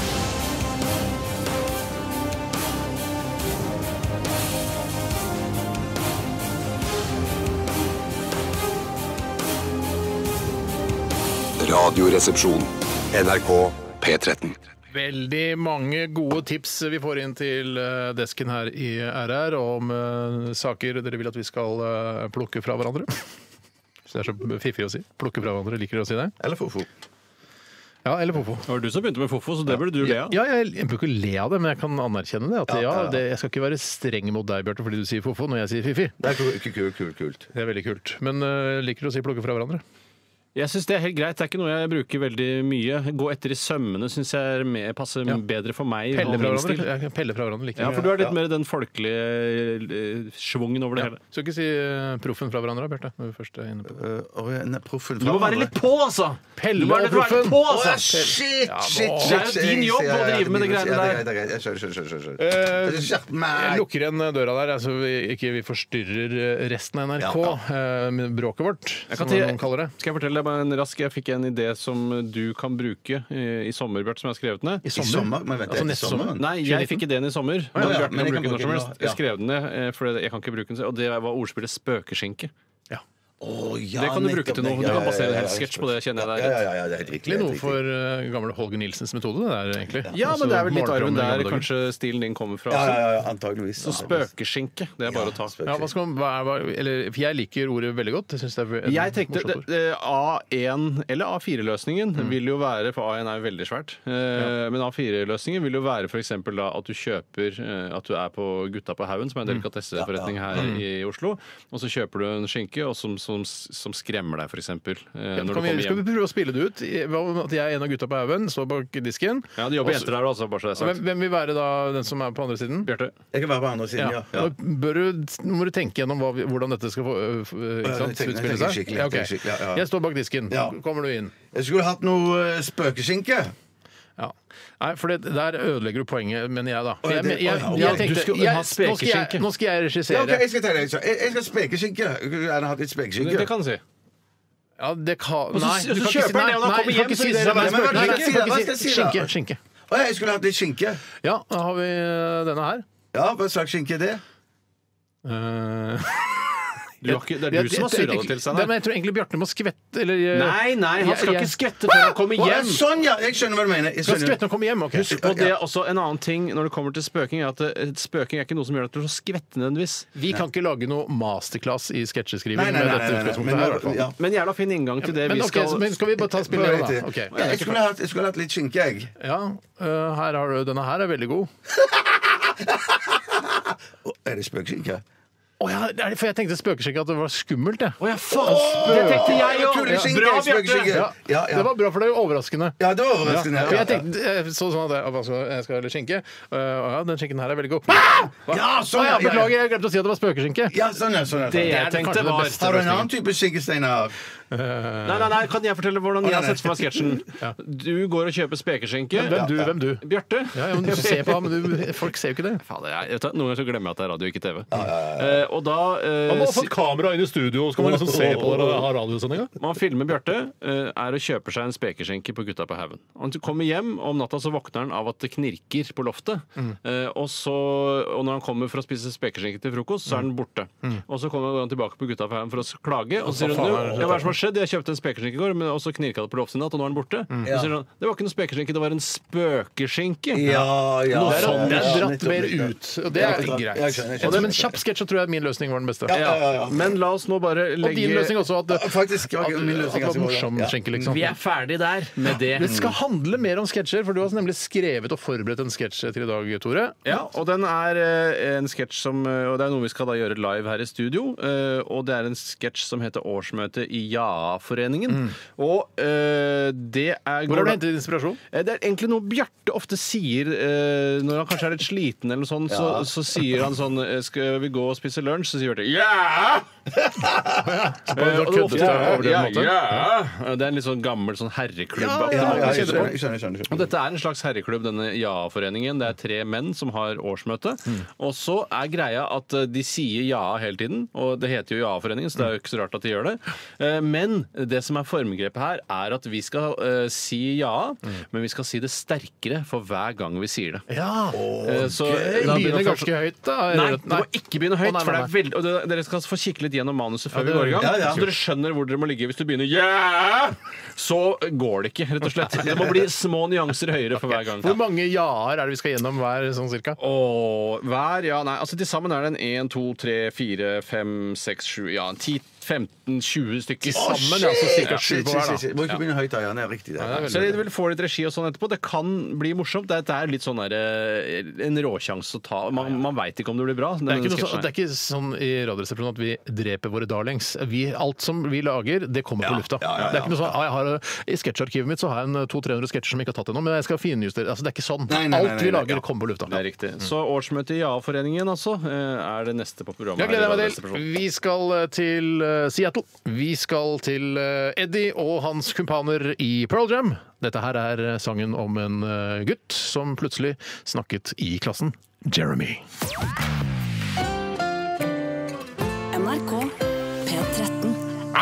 Speaker 1: Radioresepsjon. NRK P13.
Speaker 4: Veldig mange gode tips vi får inn til desken her i RR om saker dere vil at vi skal plukke fra hverandre. Så det er så fiffig å si. Plukke fra hverandre, liker dere å si det?
Speaker 5: Eller fofo.
Speaker 4: Ja, eller fofo.
Speaker 6: Det var du som begynte med fofo, så det burde du le av.
Speaker 4: Ja, jeg bør ikke le av det, men jeg kan anerkjenne det. At jeg skal ikke være streng mot deg, Bjarte, fordi du sier fofo når jeg sier fiffi.
Speaker 5: Det er kult.
Speaker 4: Det er veldig kult. Men liker du å si plukke fra hverandre?
Speaker 6: Jeg syns det er helt greit. Det er ikke noe jeg bruker veldig mye. Gå etter i sømmene syns jeg passer bedre for meg.
Speaker 4: Pelle fra hverandre liker
Speaker 6: Ja, for du er litt mer den folkelige svungen over det hele.
Speaker 4: Skal ikke si proffen fra hverandre, Bjarte. Når vi først er inne på det.
Speaker 6: Du må være litt på, altså!
Speaker 4: Pelle og proffen!
Speaker 5: Shit!
Speaker 6: Det er jo din jobb å drive med det greiene der.
Speaker 5: Det er greit. Jeg skjønner.
Speaker 4: Jeg lukker igjen døra der, så vi ikke forstyrrer resten av NRK med bråket vårt, som man kaller det.
Speaker 6: Skal jeg fortelle deg bare en rask? Jeg fikk en idé som du kan bruke i sommer, Bjarte, som jeg har skrevet ned.
Speaker 5: I sommer? Men vet du,
Speaker 4: neste sommer?
Speaker 6: Nei, jeg fikk ideen i sommer. Men Bjarte kan bruke den når som helst.
Speaker 5: Ja.
Speaker 6: Jeg skrev den ned, for jeg kan ikke bruke den selv. Og det var ordspillet spøkeskinke.
Speaker 5: Ja,
Speaker 6: Det kan du bruke til noe. Du kan basere en hel sketsj på det, kjenner jeg deg.
Speaker 5: Ja, det er helt riktig.
Speaker 4: Egentlig noe for gamle Holger Nilsens metode, det der, egentlig.
Speaker 6: Ja, men det er vel litt
Speaker 4: Altså,
Speaker 6: arven der
Speaker 4: morgenprogrammet i gamle
Speaker 6: kanskje stilen din kommer fra.
Speaker 5: Ja, antageligvis.
Speaker 6: Så spøkeskinke, det er bare å ta.
Speaker 4: dager. Ja, for jeg liker ordet veldig godt. Jeg synes det er
Speaker 6: Jeg tenkte A1 eller A4-løsningen vil jo være, for A1 er jo veldig svært, men A4-løsningen vil jo være for eksempel da at du kjøper, at du er på Gutta på Haugen, som er en delikatesseforretning her i Oslo, og så kjøper du en skinke og som skremmer deg, for eksempel, når du kommer
Speaker 4: Skal
Speaker 6: hjem.
Speaker 4: vi prøve å spille det ut? At jeg er en av gutta på haugen, står bak disken.
Speaker 6: Ja, de jobber jenter der, altså, bare så det er sagt.
Speaker 4: Hvem vil være da den som er på andre siden?
Speaker 6: Bjarte.
Speaker 5: Jeg kan være på andre siden, ja.
Speaker 4: Nå må du tenke gjennom hvordan dette skal utspille seg.
Speaker 5: skikkelig,
Speaker 4: Ja, ok.
Speaker 5: skikkelig, ja.
Speaker 4: Jeg står bak disken.
Speaker 5: Ja.
Speaker 4: Kommer du inn?
Speaker 5: Jeg skulle hatt noe spøkeskinke.
Speaker 4: Ja. Nei, for der ødelegger du poenget, mener jeg, da. Nå skal jeg regissere.
Speaker 5: Ja, ok, jeg skal ta det. Jeg skal spekeskinke. Jeg vil gjerne hatt litt spekeskinke.
Speaker 6: Det kan du si.
Speaker 4: Ja, det kan
Speaker 6: Og så
Speaker 4: Nei, du kan
Speaker 6: kjøper
Speaker 4: ikke si
Speaker 6: han det, og da kommer hjem, så viser det seg å være
Speaker 5: Men hva skal jeg si da? Hva skal jeg si da?
Speaker 4: Skinke.
Speaker 5: Jeg skulle hatt litt skinke.
Speaker 4: Ja, da har vi denne her.
Speaker 5: Ja, hva slags skinke er det?
Speaker 6: Det er du som har surra det til seg.
Speaker 4: Men jeg tror egentlig Bjarte må skvette eller,
Speaker 6: Nei, han skal ikke skvette før han kommer hjem.
Speaker 5: Sånn, ja! Jeg skjønner hva du mener.
Speaker 4: Skal skvette når han kommer hjem, ok.
Speaker 6: Husk på det også. En annen ting når det kommer til spøking, er at spøking er ikke noe som gjør at du skal skvette nødvendigvis. Vi
Speaker 4: kan ikke lage noe masterclass i sketsjeskriving med
Speaker 5: nei,
Speaker 4: dette utgangspunktet her, i hvert fall.
Speaker 6: Men jævla fin inngang til det.
Speaker 4: Men skal vi bare ta spillet da? Okay.
Speaker 5: Jeg skulle hatt litt skinke, jeg.
Speaker 4: Ja, her har du, denne her er veldig god.
Speaker 5: Er det spøkskinke?
Speaker 4: For jeg tenkte spøkeskinke at det var skummelt, jeg.
Speaker 6: Det tenkte jeg jo! Bra, Bjarte!
Speaker 4: Det var bra, for det er jo overraskende.
Speaker 5: Ja, det var overraskende.
Speaker 4: For jeg tenkte sånn at jeg skal ha litt skinke. Den skinken her er veldig god. Beklager, jeg glemte å si at det var spøkeskinke.
Speaker 5: Ja, sånn.
Speaker 6: Det jeg tenkte var...
Speaker 5: Har du en annen type skinke, Steinar?
Speaker 6: Nei, kan jeg fortelle hvordan jeg har sett for meg sketsjen? Du går og kjøper spekeskinke.
Speaker 4: Hvem du?
Speaker 6: Bjarte.
Speaker 4: Se på ham, folk ser jo ikke det.
Speaker 6: Noen ganger så glemmer jeg at det er radio, ikke TV. Og da
Speaker 4: Man må få et kamera inn i studio, så kan man liksom se på det og ha radiosendinga.
Speaker 6: Man filmer Bjarte er og kjøper seg en spekeskinke på Gutta på haugen. Han kommer hjem, og om natta så våkner han av at det knirker på loftet. Og når han kommer for å spise spekeskinke til frokost, så er den borte. Og så kommer han tilbake på Gutta på haugen for å klage, og så sier hun hva er det som har skjedd? Jeg kjøpte en spekeskinke i går, og så knirka det på loftet i natt, og nå er den borte. Så sier han det var ikke noe spekeskinke, det var en spøkeskinke.
Speaker 4: Det er dratt mer ut. Og det er greit. Men kjapp sketsj tror jeg min løsning var den beste.
Speaker 6: Men la oss nå bare legge...
Speaker 4: Og din løsning også, at
Speaker 5: min løsning
Speaker 4: var morsom skjenke, liksom.
Speaker 6: Vi er ferdig der med det.
Speaker 4: Det skal handle mer om sketsjer, for du har nemlig skrevet og forberedt en sketsj til i dag, Tore.
Speaker 6: Ja, og den er en sketsj som... Og det er noe vi skal da gjøre live her i studio. Og det er en sketsj som heter Årsmøte i Ja-foreningen. Og det er...
Speaker 4: Hvor har du hentet inspirasjon?
Speaker 6: Det er egentlig noe Bjarte ofte sier når han kanskje er litt sliten eller noe sånt, så sier han sånn skal vi gå og spise lunsj? Så sier Bjarte ja! Det er en litt sånn gammel sånn herreklubb.
Speaker 5: Jeg skjønner.
Speaker 6: Og dette er en slags herreklubb, denne Ja-foreningen. Det er 3 menn som har årsmøte. Og så er greia at de sier ja hele tiden, og det heter jo Ja-foreningen, så det er jo ikke så rart at de gjør det. Men det som er formgrepet her, er at vi skal si ja, men vi skal si det sterkere for hver gang vi sier det.
Speaker 4: Så begynner ganske høyt, da?
Speaker 6: Nei, det må ikke begynne høyt, for det er veldig... Og dere skal få kikke litt gjennom manuset før vi går i gang, så dere skjønner hvor dere må ligge. Hvis du begynner så går det ikke, rett og slett. Det må bli små nyanser høyere for hver gang.
Speaker 4: Hvor mange ja-er er det vi skal gjennom hver, sånn cirka?
Speaker 6: Til sammen er det en 1, 2, 3, 4, 5, 6, 7, 10, 15-20 stykker sammen. Så ca. 7 på hver, da.
Speaker 5: Må ikke begynne høyt, ja. Det er riktig.
Speaker 6: Så det vil få litt regi og sånn etterpå. Det kan bli morsomt. Det er litt sånn en råsjanse å ta. Man veit ikke om det blir bra.
Speaker 4: Det er ikke sånn i Radioresepsjonen at vi dreper våre darlings. Alt som vi lager, det kommer på lufta. Det er ikke noe sånn i sketsjarkivet mitt så har jeg 200-300 sketsjer som jeg ikke har tatt ennå, men jeg skal finjustere. Det er ikke sånn. Alt vi lager, kommer på lufta.
Speaker 6: Det er riktig. Så årsmøtet i Ja-foreningen er det neste på programmet.
Speaker 4: Jeg gleder meg til. Vi skal til Seattle. Vi skal til Eddie og hans kumpaner i Pearl Jam. Dette her er sangen om en gutt som plutselig snakket i klassen. Jeremy.
Speaker 3: NRK P13.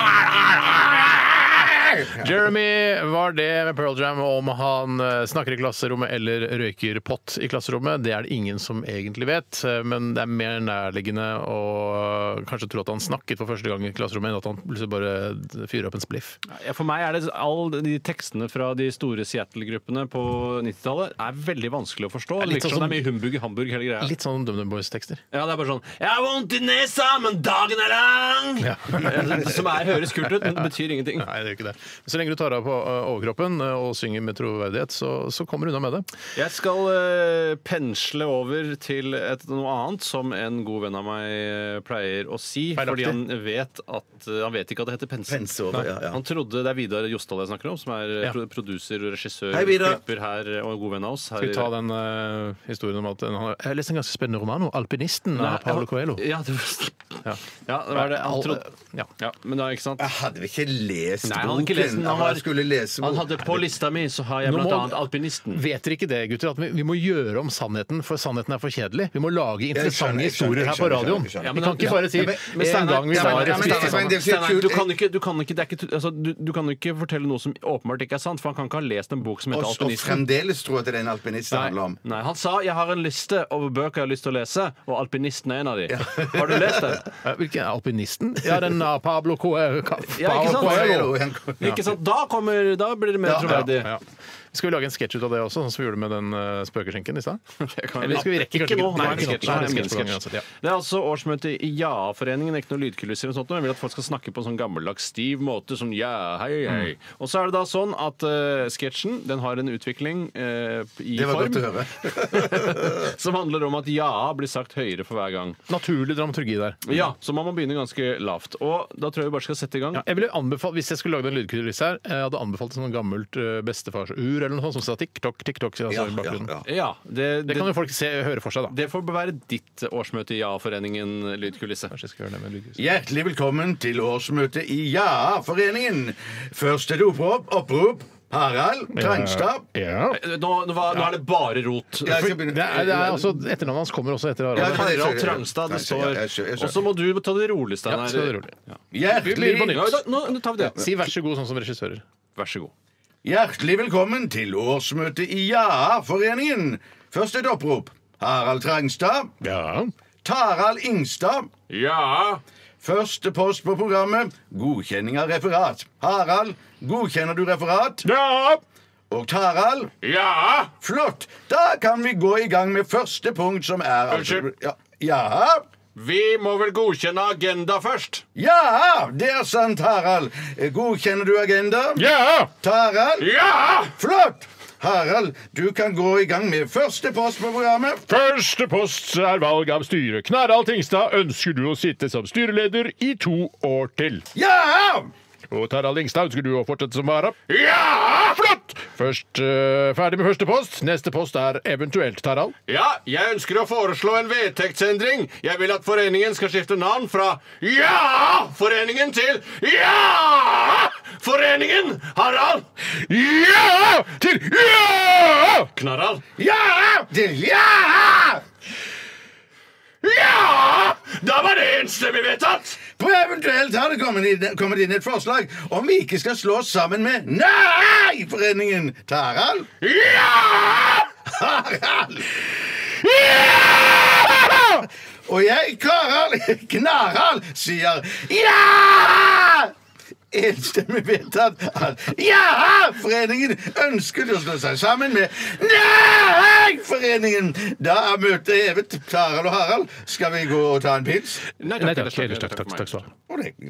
Speaker 4: Jeremy var det med Pearl Jam. Om han snakker i klasserommet eller røyker pott i klasserommet, det er det ingen som egentlig vet. Men det er mer nærliggende å kanskje tro at han snakket for første gang i klasserommet, enn at han plutselig bare fyrer opp en spliff.
Speaker 6: For meg er det alle de tekstene fra de store Seattle-gruppene på 90-tallet er veldig vanskelig å forstå. Det er mye humbug, hamburg, hele greia.
Speaker 4: Litt sånn DumDum Boys-tekster.
Speaker 6: Ja, det er bare sånn jeg har vondt i nesa, men dagen er lang! Som høres kult ut, men det betyr ingenting.
Speaker 4: Nei, det gjør ikke det. Men så lenge du tar av på overkroppen og synger med troverdighet, så kommer du unna med det.
Speaker 6: Jeg skal pensle over til noe annet som en god venn av meg pleier å si. Fordi han vet ikke at det heter pense. Han trodde det er Vidar Jostad jeg snakker om, som er produser og regissør, klipper her og en god venn av oss.
Speaker 4: Skal vi ta den historien om at jeg har lest en ganske spennende roman, 'Alpinisten' av Paulo Coelho.
Speaker 6: Ja, Ja, det var det. Han trodde...
Speaker 4: Ja.
Speaker 6: Ja, men da, ikke sant?
Speaker 5: Jeg hadde vel ikke lest
Speaker 6: Nei, han hadde ikke lest den.
Speaker 5: Jeg skulle lese
Speaker 6: Han hadde på lista mi, så har jeg
Speaker 4: Nå
Speaker 6: blant
Speaker 4: må-
Speaker 6: annet alpinisten.
Speaker 4: Vet dere ikke det, gutter, at vi må gjøre om sannheten, for sannheten er for kjedelig? Vi må lage interessante
Speaker 5: Jeg skjønner,
Speaker 4: historier her på radioen.
Speaker 5: jeg skjønner.
Speaker 6: Ja,
Speaker 4: Vi
Speaker 6: men
Speaker 4: kan ikke bare si
Speaker 5: men
Speaker 4: en
Speaker 6: Steinar-
Speaker 4: gang vi
Speaker 6: ja,
Speaker 4: var
Speaker 6: men- ja, men-
Speaker 4: spiste sammen.
Speaker 6: Steinar, du kan ikke, det er ikke, altså, du kan ikke fortelle noe som åpenbart ikke er sant, for han kan ikke ha lest en bok som heter
Speaker 5: Og
Speaker 6: Alpinisten.
Speaker 5: fremdeles tror jeg at det er en alpinist det handler om.
Speaker 6: Nei, han sa 'jeg har en liste over bøker jeg har lyst til å lese', og Alpinisten er en av de. Har du lest den?
Speaker 4: Hvilken er alpinisten? Ja, den av Pablo Coelho.
Speaker 6: Ja, ikke sant?
Speaker 4: Coelho.
Speaker 6: Ikke sant? Da blir det mer troverdig.
Speaker 4: Ja. Skal vi lage en sketsj ut av det også, sånn som vi gjorde med den spøkeskjenken i stad? Eller skal vi rekke
Speaker 6: Ikke
Speaker 4: kanskje
Speaker 6: nå.
Speaker 4: Nei,
Speaker 6: Nå er det
Speaker 4: ikke nå.
Speaker 6: sketsj.
Speaker 4: Nei,
Speaker 6: Nå er det
Speaker 4: det er
Speaker 6: min
Speaker 4: sketsj på gang
Speaker 6: sketsj.
Speaker 4: uansett, ja.
Speaker 6: Det er altså årsmøte i Ja-foreningen. Ikke noe lydkulissere og sånt, men jeg vil at folk skal snakke på en sånn gammeldags stiv måte. Sånn ja, hei, hei. Og så er det da sånn at sketsjen den har en utvikling i
Speaker 5: Det var
Speaker 6: form
Speaker 5: godt å høre.
Speaker 6: som handler om at ja blir sagt høyere for hver gang.
Speaker 4: Naturlig dramaturgi der.
Speaker 6: Ja, så man må begynne ganske lavt. Og da tror jeg vi bare skal sette i gang.
Speaker 4: Ja, jeg ville anbefalt, hvis jeg skulle lagd en lydkulisse her, jeg hadde anbefalt et sånt gammelt bestefarsur eller noe sånt som sa tikk-tokkk, tikk-tokkk altså i bakgrunnen.
Speaker 6: Ja,
Speaker 4: Det kan jo folk høre for seg, da.
Speaker 6: det får være ditt årsmøte i Ja-foreningen lydkulisse.
Speaker 4: Kanskje jeg skal gjøre det med lydkulisse.
Speaker 5: Hjertelig velkommen til årsmøtet i Ja-foreningen. Først et opprop. Harald Trangstad.
Speaker 4: Ja.
Speaker 6: Nå er det bare rot.
Speaker 5: Jeg skal begynne.
Speaker 4: Det er altså, Etternavnet hans kommer også etter
Speaker 5: Ja,
Speaker 4: Harald.
Speaker 6: Harald Trangstad, det står.
Speaker 5: Jeg skjønner.
Speaker 6: Og så må du ta det rolig,
Speaker 4: Ja,
Speaker 6: Steinar.
Speaker 4: skal det rolig.
Speaker 5: Hjertelig,
Speaker 6: Nå tar vi det.
Speaker 4: Si vær så god, sånn som regissører.
Speaker 6: Vær så god.
Speaker 5: hjertelig velkommen til årsmøtet i Ja-foreningen. Først et opprop. Harald Trangstad.
Speaker 4: Ja.
Speaker 5: Tarald Ingstad.
Speaker 6: Ja!
Speaker 5: Første post på programmet. Godkjenning av referat. Harald, godkjenner du referat?
Speaker 4: Ja!
Speaker 5: Og Tarald?
Speaker 6: Ja!
Speaker 5: Flott! Da kan vi gå i gang med første punkt, som er
Speaker 6: Unnskyld.
Speaker 5: Ja.
Speaker 6: Vi må vel godkjenne agenda først?
Speaker 5: Ja, det er sant, Harald. Godkjenner du agenda?
Speaker 4: Ja!
Speaker 5: Tarald?
Speaker 6: Ja!
Speaker 5: Flott! Harald, du kan gå i gang med første post på programmet.
Speaker 4: Første post er valg av styre. Knarald Tingstad, ønsker du å sitte som styreleder i 2 år til?
Speaker 5: Ja!
Speaker 4: Og Tarald Ingstad, ønsker du å fortsette som vara?
Speaker 6: Ja!
Speaker 4: Flott! Først ferdig med første post. Neste post er eventuelt Tarald.
Speaker 6: Ja, jeg ønsker å foreslå en vedtektsendring. Jeg vil at foreningen skal skifte navn fra Ja-foreningen til Ja-foreningen! Harald!
Speaker 4: Ja! Til ja!
Speaker 6: Knarral?
Speaker 5: Ja! Til ja!
Speaker 6: Ja! Da var det enstemmig vedtatt!
Speaker 5: På eventuelt har det kommet inn et forslag om vi ikke skal slå oss sammen med Nei-foreningen. Tarald?
Speaker 6: Ja!
Speaker 5: Harald?
Speaker 6: Ja!
Speaker 5: Og jeg, Knarald, sier ja! Enstemmig vedtatt at Ja-foreningen ønsker å slå seg sammen med Nei-foreningen. Da er møtet hevet. Tarald og Harald, skal vi gå og ta en pils?
Speaker 6: Nei,
Speaker 4: Takk skal du ha.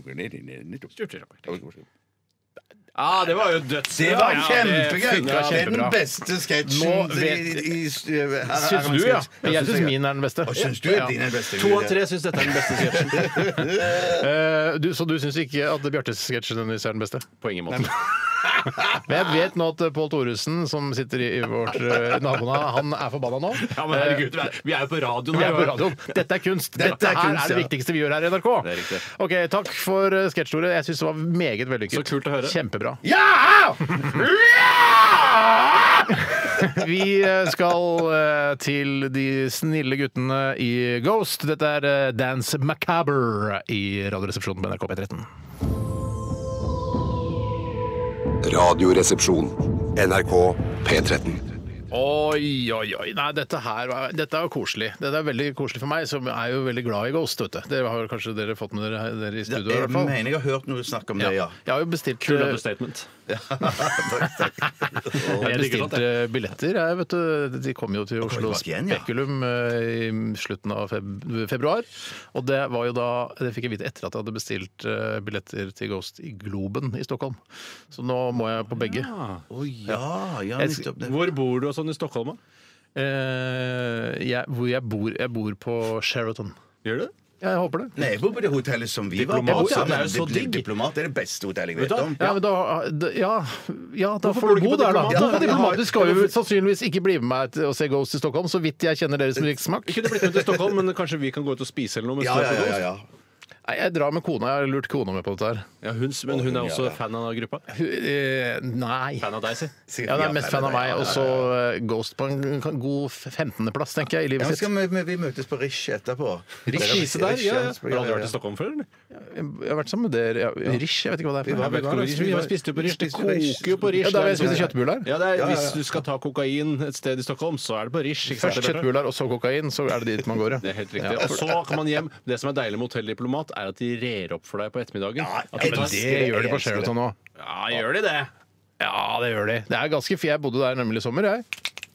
Speaker 6: Ja, det var jo døds...
Speaker 5: Det var
Speaker 4: Ja,
Speaker 5: kjempegøy.
Speaker 4: det funka
Speaker 5: Det er den
Speaker 4: kjempebra.
Speaker 5: beste
Speaker 4: Nå
Speaker 5: sketsjen
Speaker 4: vet-
Speaker 5: Syns
Speaker 4: Syns du, ja? Jeg syns min er den beste.
Speaker 5: Og syns du at din er den beste?
Speaker 6: 2 av 3 syns dette er den beste sketsjen.
Speaker 4: Så du syns ikke at Bjartes sketsj nødvendigvis er den beste?
Speaker 6: På ingen måte.
Speaker 4: Men jeg vet nå at Pål Thoresen, som sitter i vårt nabolag, han er forbanna nå.
Speaker 6: Ja, men herregud, vi er jo på radioen.
Speaker 4: Vi er på radioen. Dette er kunst. Dette
Speaker 5: er
Speaker 4: her
Speaker 5: kunst,
Speaker 4: er det
Speaker 5: ja.
Speaker 4: viktigste vi gjør her i NRK.
Speaker 6: Det er riktig.
Speaker 4: Ok, Takk for sketsjordet. Jeg syns det var meget vellykket.
Speaker 6: Så kult å høre.
Speaker 4: Kjempebra.
Speaker 5: Ja!
Speaker 4: Vi skal til de snille guttene i Ghost. Dette er Dance Macabre i Radioresepsjonen på NRK P13.
Speaker 1: Radioresepsjon. NRK P13.
Speaker 4: Oi, oi, oi. Nei, dette er jo koselig. Dette er veldig koselig for meg, som er jo veldig glad i Ghost, vet du. Det har kanskje dere fått med dere i studio, i
Speaker 5: Jeg
Speaker 4: hvert fall.
Speaker 5: mener jeg har hørt noe snakk om det, ja.
Speaker 4: Jeg har jo bestilt
Speaker 6: Kul understatement.
Speaker 4: Jeg bestilte billetter, jeg, vet du. De kom jo til Oslo
Speaker 5: tilbake igjen, ja.
Speaker 4: Spekulum i slutten av februar. Og det var jo da det fikk jeg vite etter at jeg hadde bestilt billetter til Ghost i Globen i Stockholm. Så nå må jeg på begge.
Speaker 5: Ja, nettopp det.
Speaker 6: Hvor bor du sånn i Stockholm, da?
Speaker 4: Hvor jeg bor på Sheraton.
Speaker 6: Gjør du?
Speaker 4: Ja, jeg håper det.
Speaker 5: Nei, jeg bor på det hotellet som vi var
Speaker 6: Diplomat,
Speaker 5: på.
Speaker 6: ja, det er jo så digg.
Speaker 5: Diplomat er det beste hotellet jeg vet om.
Speaker 4: Ja, men da
Speaker 6: Hvorfor
Speaker 4: får
Speaker 6: bor
Speaker 4: du
Speaker 6: du
Speaker 4: bo
Speaker 6: ikke på
Speaker 4: der, da.
Speaker 6: Diplomat?
Speaker 4: Ja,
Speaker 6: Ja,
Speaker 4: på Diplomat. Du skal jo sannsynligvis ikke bli med meg til å se Ghost i Stockholm, så vidt jeg kjenner deres musikksmak.
Speaker 6: Vi kunne blitt med til Stockholm, men kanskje vi kan gå ut og spise eller noe?
Speaker 5: Ja.
Speaker 4: Jeg drar med kona. Jeg har lurt kona med på dette her.
Speaker 6: Ja, men hun er også fan av gruppa?
Speaker 4: Nei.
Speaker 6: Fan av deg, si.
Speaker 4: Ja, det er mest fan av meg. Og så Ghost på en god 15.-plass, tenker jeg, i livet sitt.
Speaker 5: Skal vi møtes på Rish etterpå?
Speaker 6: Rish der? Ja. Har du aldri vært i Stockholm før, eller?
Speaker 4: Jeg har vært sammen med dere. Ja, Rish, jeg vet ikke hva det er.
Speaker 6: Vi spiste jo på Rish. Det koker jo på Rish.
Speaker 4: Ja, da har jeg spist kjøttbuller.
Speaker 6: Ja, hvis du skal ta kokain et sted i Stockholm, så er det på Rish.
Speaker 4: Først kjøttbuller, og så kokain, så er det dit man går.
Speaker 6: Det er helt riktig. Og så kan man hjem. Det som er deilig med Hotelldiplomat, er at de rer opp for deg på ettermiddagen.
Speaker 4: Men det gjør de på Sheraton nå.
Speaker 6: Ja, gjør de det?
Speaker 4: Ja, det gjør de. Det er ganske fint. Jeg bodde der nemlig i sommer, jeg.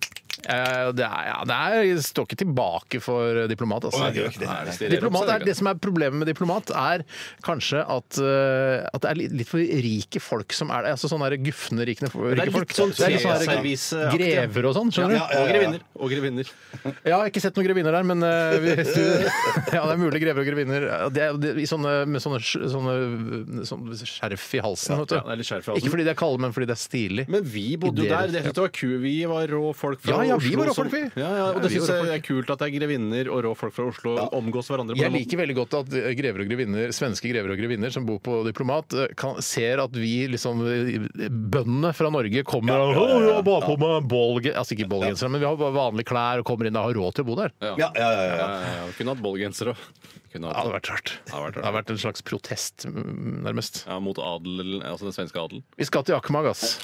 Speaker 4: Det står ikke tilbake for diplomat. Altså. Det som er problemet med diplomat, er kanskje at det er litt for rike folk som er det. Altså sånne gufne rike folk. Det er litt sånne grever og sånn, skjønner du?
Speaker 6: Og grevinner.
Speaker 4: Ja, jeg har ikke sett noen grevinner der, men det er mulig grever og grevinner. Med sånne skjerf i halsen.
Speaker 6: Ja, det er litt skjerf i halsen.
Speaker 4: Ikke fordi de er kalde, men fordi det er stilig.
Speaker 6: Men vi bodde jo der. Det var vi var rå folk fra
Speaker 4: Ja, vi var råfolk, vi.
Speaker 6: Og det synes jeg er kult at det er grevinner og råfolk fra Oslo omgås hverandre.
Speaker 4: Jeg liker veldig godt at grever og grevinner, svenske grever og grevinner som bor på Diplomat, ser at vi liksom bøndene fra Norge kommer og bare på med ballgenser, altså ikke ballgenser, men vi har bare vanlige klær og kommer inn og har råd til å bo der.
Speaker 5: Ja.
Speaker 6: Kunne hatt ballgenser òg.
Speaker 4: Det hadde vært rart. Det har vært en slags protest, nærmest.
Speaker 6: Ja, mot adel, altså den svenske adelen.
Speaker 4: Vi skal til Akmag, ass.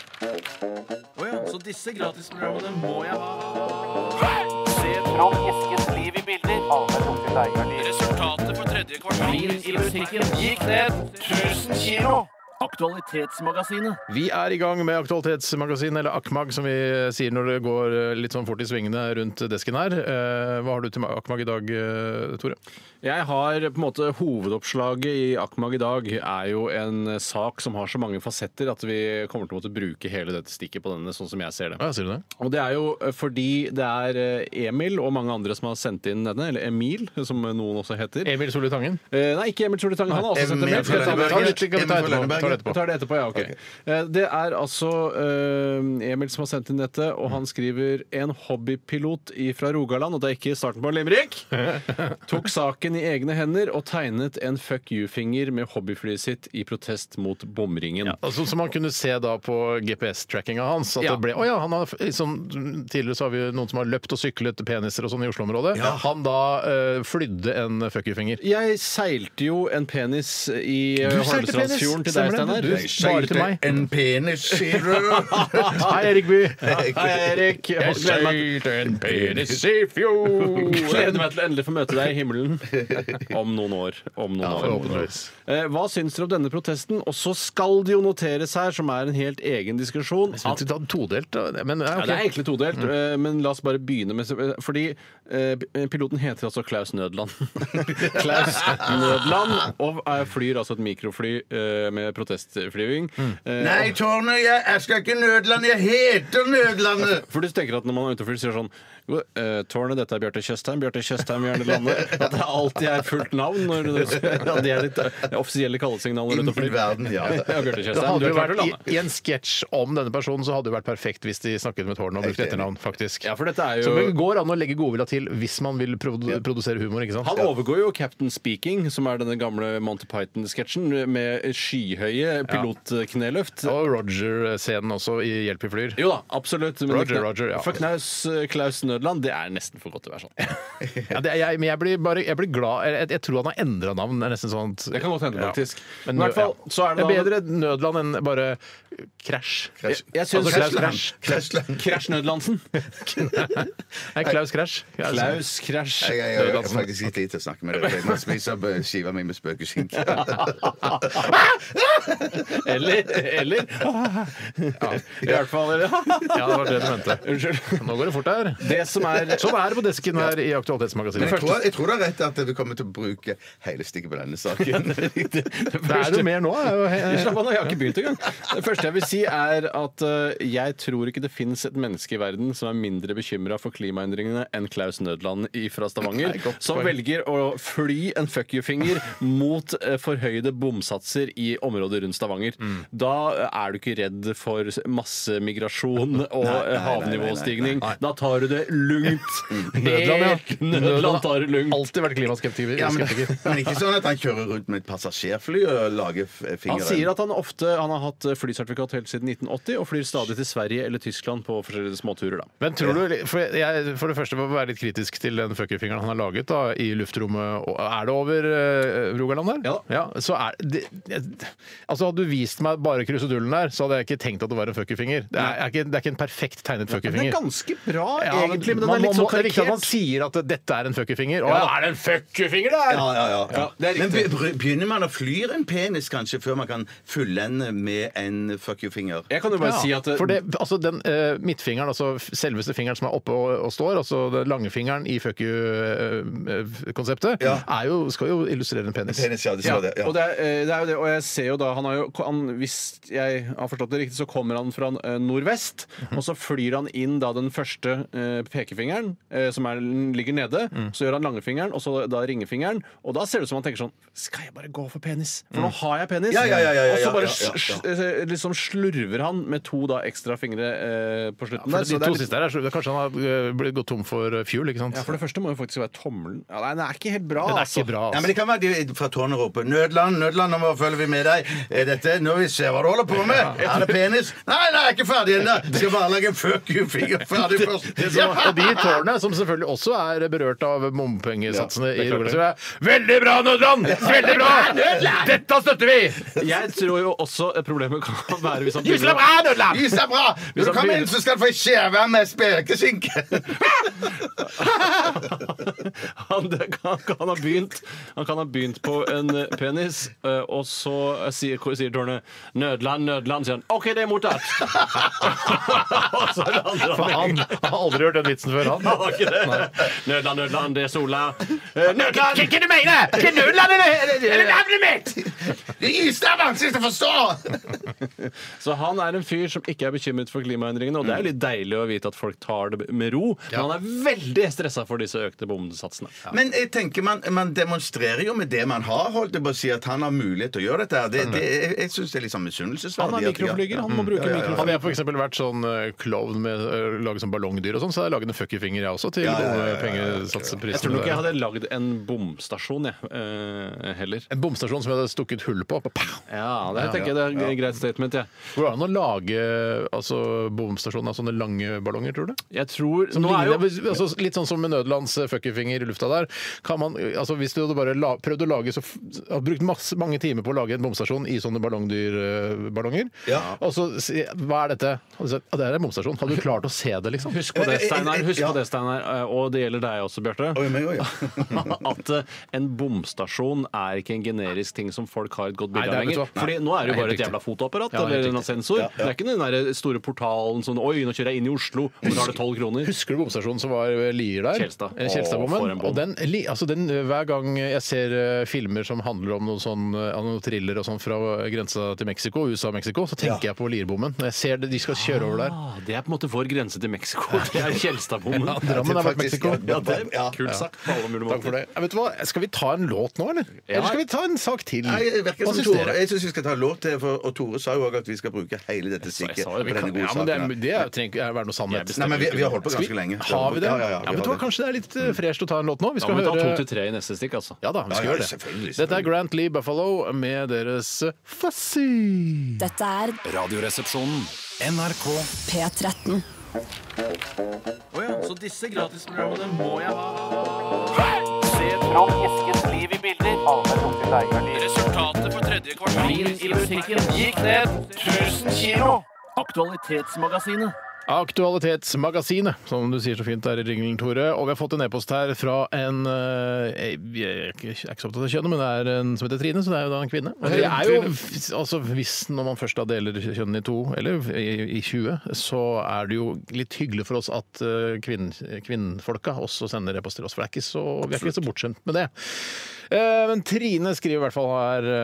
Speaker 6: Så disse gratisprogrammene må jeg ha. Se Trond Eskens liv i bilder. Resultatet for tredje kvartal i musikken gikk ned 1000 kilo. Aktualitetsmagasinet.
Speaker 4: Vi er i gang med Aktualitetsmagasinet, eller Akmag, som vi sier når det går litt sånn fort i svingene rundt desken her. Hva har du til Akmag i dag, Tore?
Speaker 6: Jeg har på en måte hovedoppslaget i Akmag i dag er jo en sak som har så mange fasetter at vi kommer til å måtte bruke hele dette stikket på denne, sånn som jeg ser det.
Speaker 4: Ja, sier du det?
Speaker 6: Og det er jo fordi det er Emil og mange andre som har sendt inn denne, eller Emil, som noen også heter.
Speaker 4: Emil Solli Tangen?
Speaker 6: Nei, ikke Emil Solli Tangen. Han har også sendt en mail. Vi tar det etterpå, ja, ok. Det er altså Emil som har sendt inn dette, og han skriver en hobbypilot fra Rogaland, og det er ikke starten på en limerick, tok saken i egne hender og tegnet en fuck you-finger med hobbyflyet sitt i protest mot bomringen.
Speaker 4: Ja, altså, som man kunne se da på GPS-trackinga hans, at det ble, han har, tidligere så har vi noen som har løpt og syklet peniser og sånn i Oslo-området. Ja. Han da flydde en fuck you-finger.
Speaker 6: Jeg seilte jo en penis i Holmestrandsfjorden til deg, Steinar.
Speaker 4: Bare til meg.
Speaker 5: En penis, sier du?
Speaker 4: Hei, Erik By.
Speaker 6: Hei, Erik.
Speaker 4: Jeg seilte en penis i fjord.
Speaker 6: Gleder meg til å endelig få møte deg i himmelen om noen år. Hva syns dere om denne protesten? Og så skal det jo noteres her, som er en helt egen diskusjon.
Speaker 4: At, det er todelt, men, okay.
Speaker 6: Det er egentlig todelt, men la oss bare begynne med fordi piloten heter altså Klaus Nødland. Klaus Nødland, og flyr altså et mikrofly med protestflyving.
Speaker 5: Nei, Tårne, jeg skal ikke Nødland, jeg heter Nødlandet!
Speaker 6: For du tenker at når man er ute og flyr, sier sånn Tårne, dette er Bjarte Tjøstheim. Bjarte Tjøstheim gjerne landet. At det alltid er fullt navn. Det er litt offisielle kallesignaler.
Speaker 5: Innenfor verden, ja.
Speaker 6: Bjarte
Speaker 4: Tjøstheim. Det hadde jo vært I en sketsj om denne personen så hadde det vært perfekt hvis de snakket med Tårne og brukte etternavn, faktisk.
Speaker 6: Ja, for dette er jo...
Speaker 4: Så det går an å legge godvilja til hvis man vil produsere humor, ikke sant?
Speaker 6: Han overgår jo Captain Speaking, som er denne gamle Monty Python-sketsjen, med skyhøye pilotkneløft.
Speaker 4: Og Roger-scenen også i Hjelp i flyr.
Speaker 6: Jo da, absolutt.
Speaker 4: Roger, ja.
Speaker 6: For Klaus Nødland, det er nesten for godt til å være sånn.
Speaker 4: Men jeg blir glad. Jeg tror han har endret navn. Det er nesten sånn.
Speaker 6: Det kan godt hende, faktisk.
Speaker 4: Men i hvert fall, så er det bedre Nødland enn bare Crash.
Speaker 6: Jeg synes Crash Nødlandsen.
Speaker 4: Nei, Klaus Crash.
Speaker 6: Klaus Crash.
Speaker 5: Jeg har faktisk ikke tid til å snakke med dere. Jeg spiser skiva mi med spøkeskinke.
Speaker 6: Eller I hvert fall
Speaker 4: Ja, det var det du mente. Unnskyld. Nå går det fort her.
Speaker 6: Sånn er
Speaker 4: det på desken her i Aktualitetsmagasinet.
Speaker 5: Jeg tror det er rett at vi kommer til å bruke hele stikket på denne saken.
Speaker 4: Det er jo mer nå.
Speaker 6: Jeg har ikke begynt engang. Det første jeg vil si er at jeg tror ikke det finnes et menneske i verden som er mindre bekymret for klimaendringene enn Klaus Nødland fra Stavanger, som velger å fly en fuck you-finger mot forhøyde bomsatser i området området rundt Stavanger. Da er du ikke redd for massemigrasjon og havnivåstigning. Da tar du det lugnt. Nødland tar det lugnt.
Speaker 4: Alltid vært klimaskeptiker.
Speaker 5: Men ikke sånn at han kjører rundt med et passasjerfly og lager fingeren.
Speaker 6: Han sier at han har hatt flysertifikat helt siden 1980 og flyr stadig til Sverige eller Tyskland på forskjellige småturer. Da.
Speaker 4: Men tror du, for det første må jeg være litt kritisk til den fuckerfingeren han har laget da, i luftrommet. Er det over Rogaland der?
Speaker 6: Ja.
Speaker 4: Så det, altså hadde du vist meg bare krusedullen der, så hadde jeg ikke tenkt at det var en fuckerfinger. Det er ikke en perfekt tegnet fuckerfinger.
Speaker 6: Det er ganske bra, egentlig, men den er litt så
Speaker 4: karikert. Det er viktig at man sier at dette er en fuckerfinger. Er det en fuckerfinger der?
Speaker 5: Ja. Men begynner man å flyre en penis kanskje før man kan fullende med en fuck you-finger?
Speaker 6: Jeg kan jo bare si at
Speaker 4: for det, altså den midtfingeren, altså selveste fingeren som er oppe og står, altså den lange fingeren i fuck you-konseptet, skal jo illustrere en penis.
Speaker 5: Det skal det.
Speaker 6: Og det er jo det, og jeg ser jo da hvis jeg har forstått det riktig, så kommer han fra nordvest, og så flyr han inn da den første pekefingeren, som ligger nede, så gjør han langefingeren, og så da ringefingeren, og da ser det ut som han tenker sånn, skal jeg bare gå for penis? For nå har jeg penis. Og så bare liksom slurver han med 2 da ekstra fingre på slutten der.
Speaker 4: De 2 siste der, kanskje han har blitt gått tom for fuel, ikke sant?
Speaker 6: Ja, for det første må jo faktisk være tommelen. Ja, den er ikke helt bra,
Speaker 4: Den er ikke bra, altså.
Speaker 5: Ja, men det kan være de fra tårnet roper Nødland, nå følger vi med deg. Er dette når vi ser hva du holder på med? Er det penis? Nei, jeg er ikke ferdig ennå. Skal bare lage en fuck you-finger ferdig først.
Speaker 4: Og de tårnene, som selvfølgelig også er berørt av bompengesatsene i Rogaland. Veldig bra, Nødland! Veldig bra! Dette støtter vi!
Speaker 6: Jeg tror jo også problemet kan være hvis han
Speaker 5: Gysla bra, Nødland! Gysla bra! Når du kommer inn, så skal du få skjeve med spekeskinke.
Speaker 6: Han kan ha begynt på en penis, og så sier tårnet Nødland, sier han OK, det er mottatt. Og så
Speaker 4: For han har aldri hørt den vitsen før, han.
Speaker 6: Han har ikke det. Nødland, det er Sola. Nødland! Hva du mener? Hva Nødland er det navnet mitt?
Speaker 5: Det er vanskelig å forstå!
Speaker 6: Så han er en fyr som ikke er bekymret for klimaendringene, og det er litt deilig å vite at folk tar det med ro, men han er veldig stressa for disse økte bomsatsene.
Speaker 5: Men jeg tenker man demonstrerer jo med det man har, holdt jeg på å si, at han har mulighet til å gjøre dette. Jeg synes det er litt sånn misunnelsesverdig.
Speaker 6: Han er mikroflyger, han må bruke mikroflyger.
Speaker 4: Hadde jeg for eksempel vært sånn klovn med å lage sånn ballongdyr og sånn, så hadde jeg laget en fuckerfinger jeg også til pengesatseprisene.
Speaker 6: Jeg tror nok jeg hadde lagd en bomstasjon, heller.
Speaker 4: En bomstasjon som jeg hadde stukket hull på.
Speaker 6: Ja, det tenker jeg det er et greit statement, ja.
Speaker 4: Går det an å lage bomstasjoner av sånne lange ballonger, tror du?
Speaker 6: Jeg tror
Speaker 4: litt sånn som med Nødlands fuckerfinger i lufta der. Kan man, hvis du hadde bare prøvd å lage hadde brukt mange timer på å lage en bomstasjon i sånne ballongdyrballonger, og så hva er dette? Det er en bomstasjon. Hadde du klart å se det, liksom?
Speaker 6: Husk på det, Steinar. Og det gjelder deg også, Bjarte. At en bomstasjon er ikke en generisk ting som folk har et godt bilde av lenger. Fordi nå er det jo bare et jævla fotoapparat eller en sensor. Det er ikke den der store portalen sånn oi, nå kjører jeg inn i Oslo, og betaler 12 kroner.
Speaker 4: Husker du bomstasjonen som var Lier der? Kjelstadbommen. Og den, hver gang jeg ser filmer som handler om noe thriller og sånn fra grensa til Mexico, USA-Mexico, så tenker jeg på Lierbommen. Når jeg ser de skal kjøre over der.
Speaker 6: Det er på en måte vår grense til Mexico. Det er Kjelstadbommen.
Speaker 4: Drammen har vært Mexico.
Speaker 6: Ja, det er kult sagt på alle mulige måter.
Speaker 4: Takk for det. Vet du hva? Skal vi ta en låt nå, eller? Eller skal vi ta en sak til?
Speaker 5: Hva syns dere? Jeg syns vi skal ta låt til, og Tore sa jo også at vi skal bruke hele dette stikket på denne gode saken.
Speaker 4: Det trenger ikke være noe sannhet.
Speaker 5: Nei, men vi har holdt på ganske lenge.
Speaker 4: Har vi det? Ja, vet du hva? Kanskje det er litt fresht å ta en låt nå? Vi skal
Speaker 6: ta 2-3 i neste stikk, altså.
Speaker 4: Ja da, vi skal gjøre det. Dette er Grant Lee Buffalo med deres Fuzzy.
Speaker 3: Dette er
Speaker 2: Radioresepsjonen. NRK
Speaker 3: P13.
Speaker 6: Så disse gratisprogrammene må jeg ha. Se Trond Eskens liv i bilder. Resultatet for tredje kvartal i musikken gikk ned 1000 kilo. Aktualitetsmagasinet.
Speaker 4: Aktualitetsmagasinet, som du sier så fint der i ringelen, Tore. Og vi har fått en e-post her fra en jeg er ikke så opptatt av kjønnet, men det er en som heter Trine, så det er jo da en kvinne. Og det er jo, hvis når man først da deler kjønnene i 2, eller i 20, så er det jo litt hyggelig for oss at kvinnfolka også sender e-post til oss, for vi er ikke så bortskjemt med det. Men Trine skriver i hvert fall her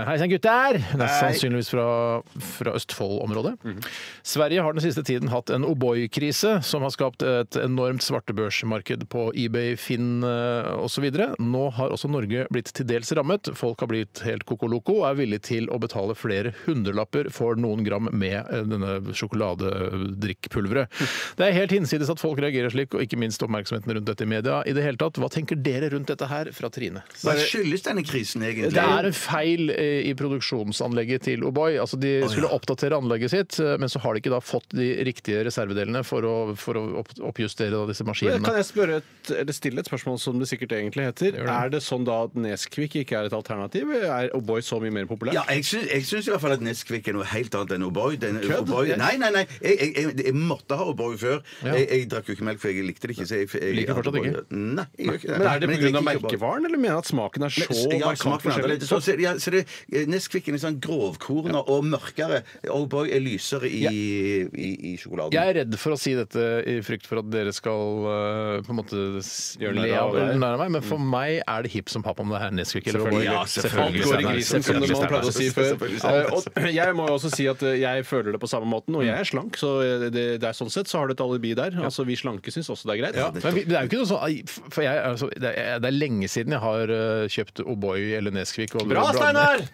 Speaker 4: Hei sann, gutter! Nest sannsynligvis fra Østfold-området. Sverige har den siste tiden hatt en O'boy-krise som har skapt et enormt svartebørsmarked på eBay, Finn osv. Nå har også Norge blitt til dels rammet. Folk har blitt helt kokoloko og er villige til å betale flere hundrelapper for noen gram med denne sjokoladedrikkpulveret. Det er helt hinsides at folk reagerer slik, og ikke minst oppmerksomheten rundt dette i media i det hele tatt. Hva tenker dere rundt dette her fra Trine?
Speaker 5: Hva skyldes denne krisen egentlig?
Speaker 4: Det er en feil i produksjonsanlegget til O'boy. Altså, de skulle oppdatere anlegget sitt, men så har de ikke da fått de riktige reservedelene for å oppjustere disse maskinene.
Speaker 6: Kan jeg stille et spørsmål som det sikkert egentlig heter? Er det sånn da at Nesquik ikke er et alternativ? Er O'boy så mye mer populær?
Speaker 5: Ja, jeg syns i hvert fall at Nesquik er noe helt annet enn O'boy. Nei. Jeg måtte ha O'boy før. Jeg drakk jo ikke melk, for jeg likte det ikke. Så jeg
Speaker 4: liker fortsatt ikke?
Speaker 5: Nei, jeg gjør ikke det.
Speaker 6: Men er det på grunn av merkevaren, eller mener at smaken er så markant forskjellig?
Speaker 5: Nesquiken er sånn grovkorn og mørkere. O'boy er lysere i sjokoladen.
Speaker 4: Jeg er redd for å si dette i frykt for at dere skal på en måte le av meg, men for meg er det hipp som papp om det her Nesquik eller O'boy.
Speaker 5: Ja, selvfølgelig.
Speaker 6: Går i grisen, som man pleide å si før. Og jeg må jo også si at jeg føler det på samme måten, og jeg er slank, så det er sånn sett så har du et alibi der. Altså, vi slanke syns også det er greit.
Speaker 4: Ja, men det er jo ikke noe sånn det er lenge siden jeg har kjøpt O'boy eller Nesquik.
Speaker 6: Bra, Steinar!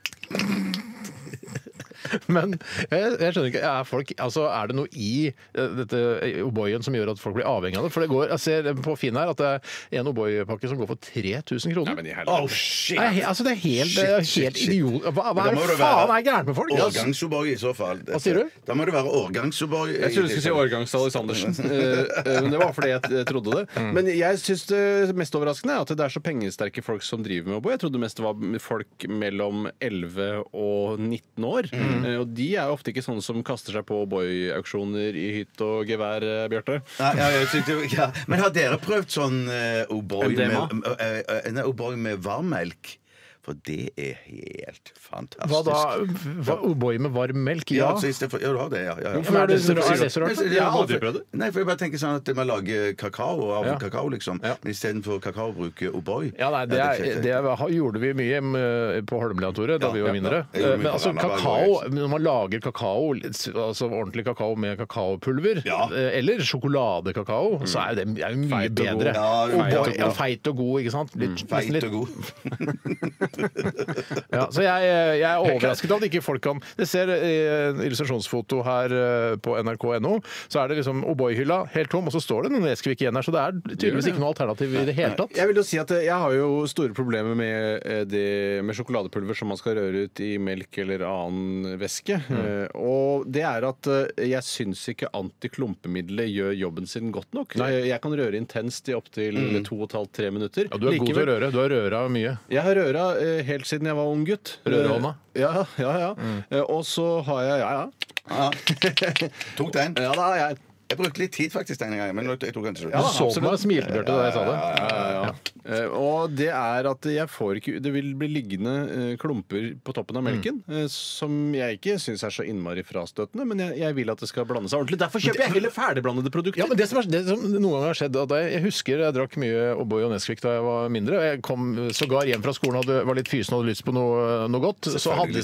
Speaker 4: Men jeg skjønner ikke, er det noe i dette O'boyen som gjør at folk blir avhengig av det? For jeg ser på Finn her at det er en O'boy-pakke som går for 3000 kroner.
Speaker 5: Shit!
Speaker 4: Det er helt idiot. Hva er det faen er gærent med folk?
Speaker 5: Årgangs-O'boy i så fall.
Speaker 4: Hva sier du?
Speaker 5: Da må det være årgangs-O'boy.
Speaker 6: Jeg trodde du skulle si årgangs-Alexandersen. Men det var fordi jeg trodde det. Men jeg syns det mest overraskende er at det er så pengesterke folk som driver med O'boy. Jeg trodde mest det var folk mellom 11 og 19 år. Og de er ofte ikke sånne som kaster seg på O'boy-auksjoner i hytt og gevær, Bjarte.
Speaker 5: Men har dere prøvd sånn O'boy med varmmelk? For det er helt fantastisk.
Speaker 4: Hva da? O'boy med varm melk?
Speaker 5: Ja, du har det, ja.
Speaker 4: Hvorfor er det så rart?
Speaker 6: Jeg har aldri prøvd det.
Speaker 5: Nei, for jeg bare tenker sånn at man lager kakao av kakao, liksom. Men istedenfor kakao bruker O'boy.
Speaker 4: Ja, nei, det gjorde vi mye på Holmlia-Tore da vi var mindre. Men altså, kakao, når man lager kakao, altså ordentlig kakao med kakaopulver, eller sjokoladekakao, så er det jo mye bedre. Feit og god, ikke sant?
Speaker 5: Feit og god.
Speaker 4: Så jeg er overrasket av at ikke folk kan. Det ser illustrasjonsfoto her på nrk.no, så er det liksom O'boy-hylla helt tom, og så står det noen Nesquik igjen her, så det er tydeligvis ikke noe alternativ i det hele tatt.
Speaker 6: Jeg vil jo si at jeg har jo store problemer med sjokoladepulver som man skal røre ut i melk eller annen væske. Og det er at jeg syns ikke antiklumpemiddelet gjør jobben sin godt nok. Jeg kan røre intenst i opptil 2,5-3 minutter.
Speaker 4: Ja, du er god til å røre. Du har røra mye.
Speaker 6: Jeg har røra helt siden jeg var ung gutt.
Speaker 4: Rørehånda?
Speaker 6: Ja. Og så har jeg
Speaker 5: Tok den?
Speaker 6: Ja da,
Speaker 5: jeg brukte litt tid faktisk denne gangen, men jeg tok den til slutt.
Speaker 4: Du så på meg og smilte, Bjarte, da jeg sa det.
Speaker 6: Og det er at det vil bli liggende klumper på toppen av melken, som jeg ikke syns er så innmari frastøtende, men jeg vil at det skal blande seg ordentlig. Derfor kjøper jeg heller ferdigblandede produkter.
Speaker 4: Ja, men det som noen ganger har skjedd, jeg husker jeg drakk mye O'boy og Nesquik da jeg var mindre. Jeg kom sågar hjem fra skolen og var litt fysen og hadde lyst på noe godt. Så hadde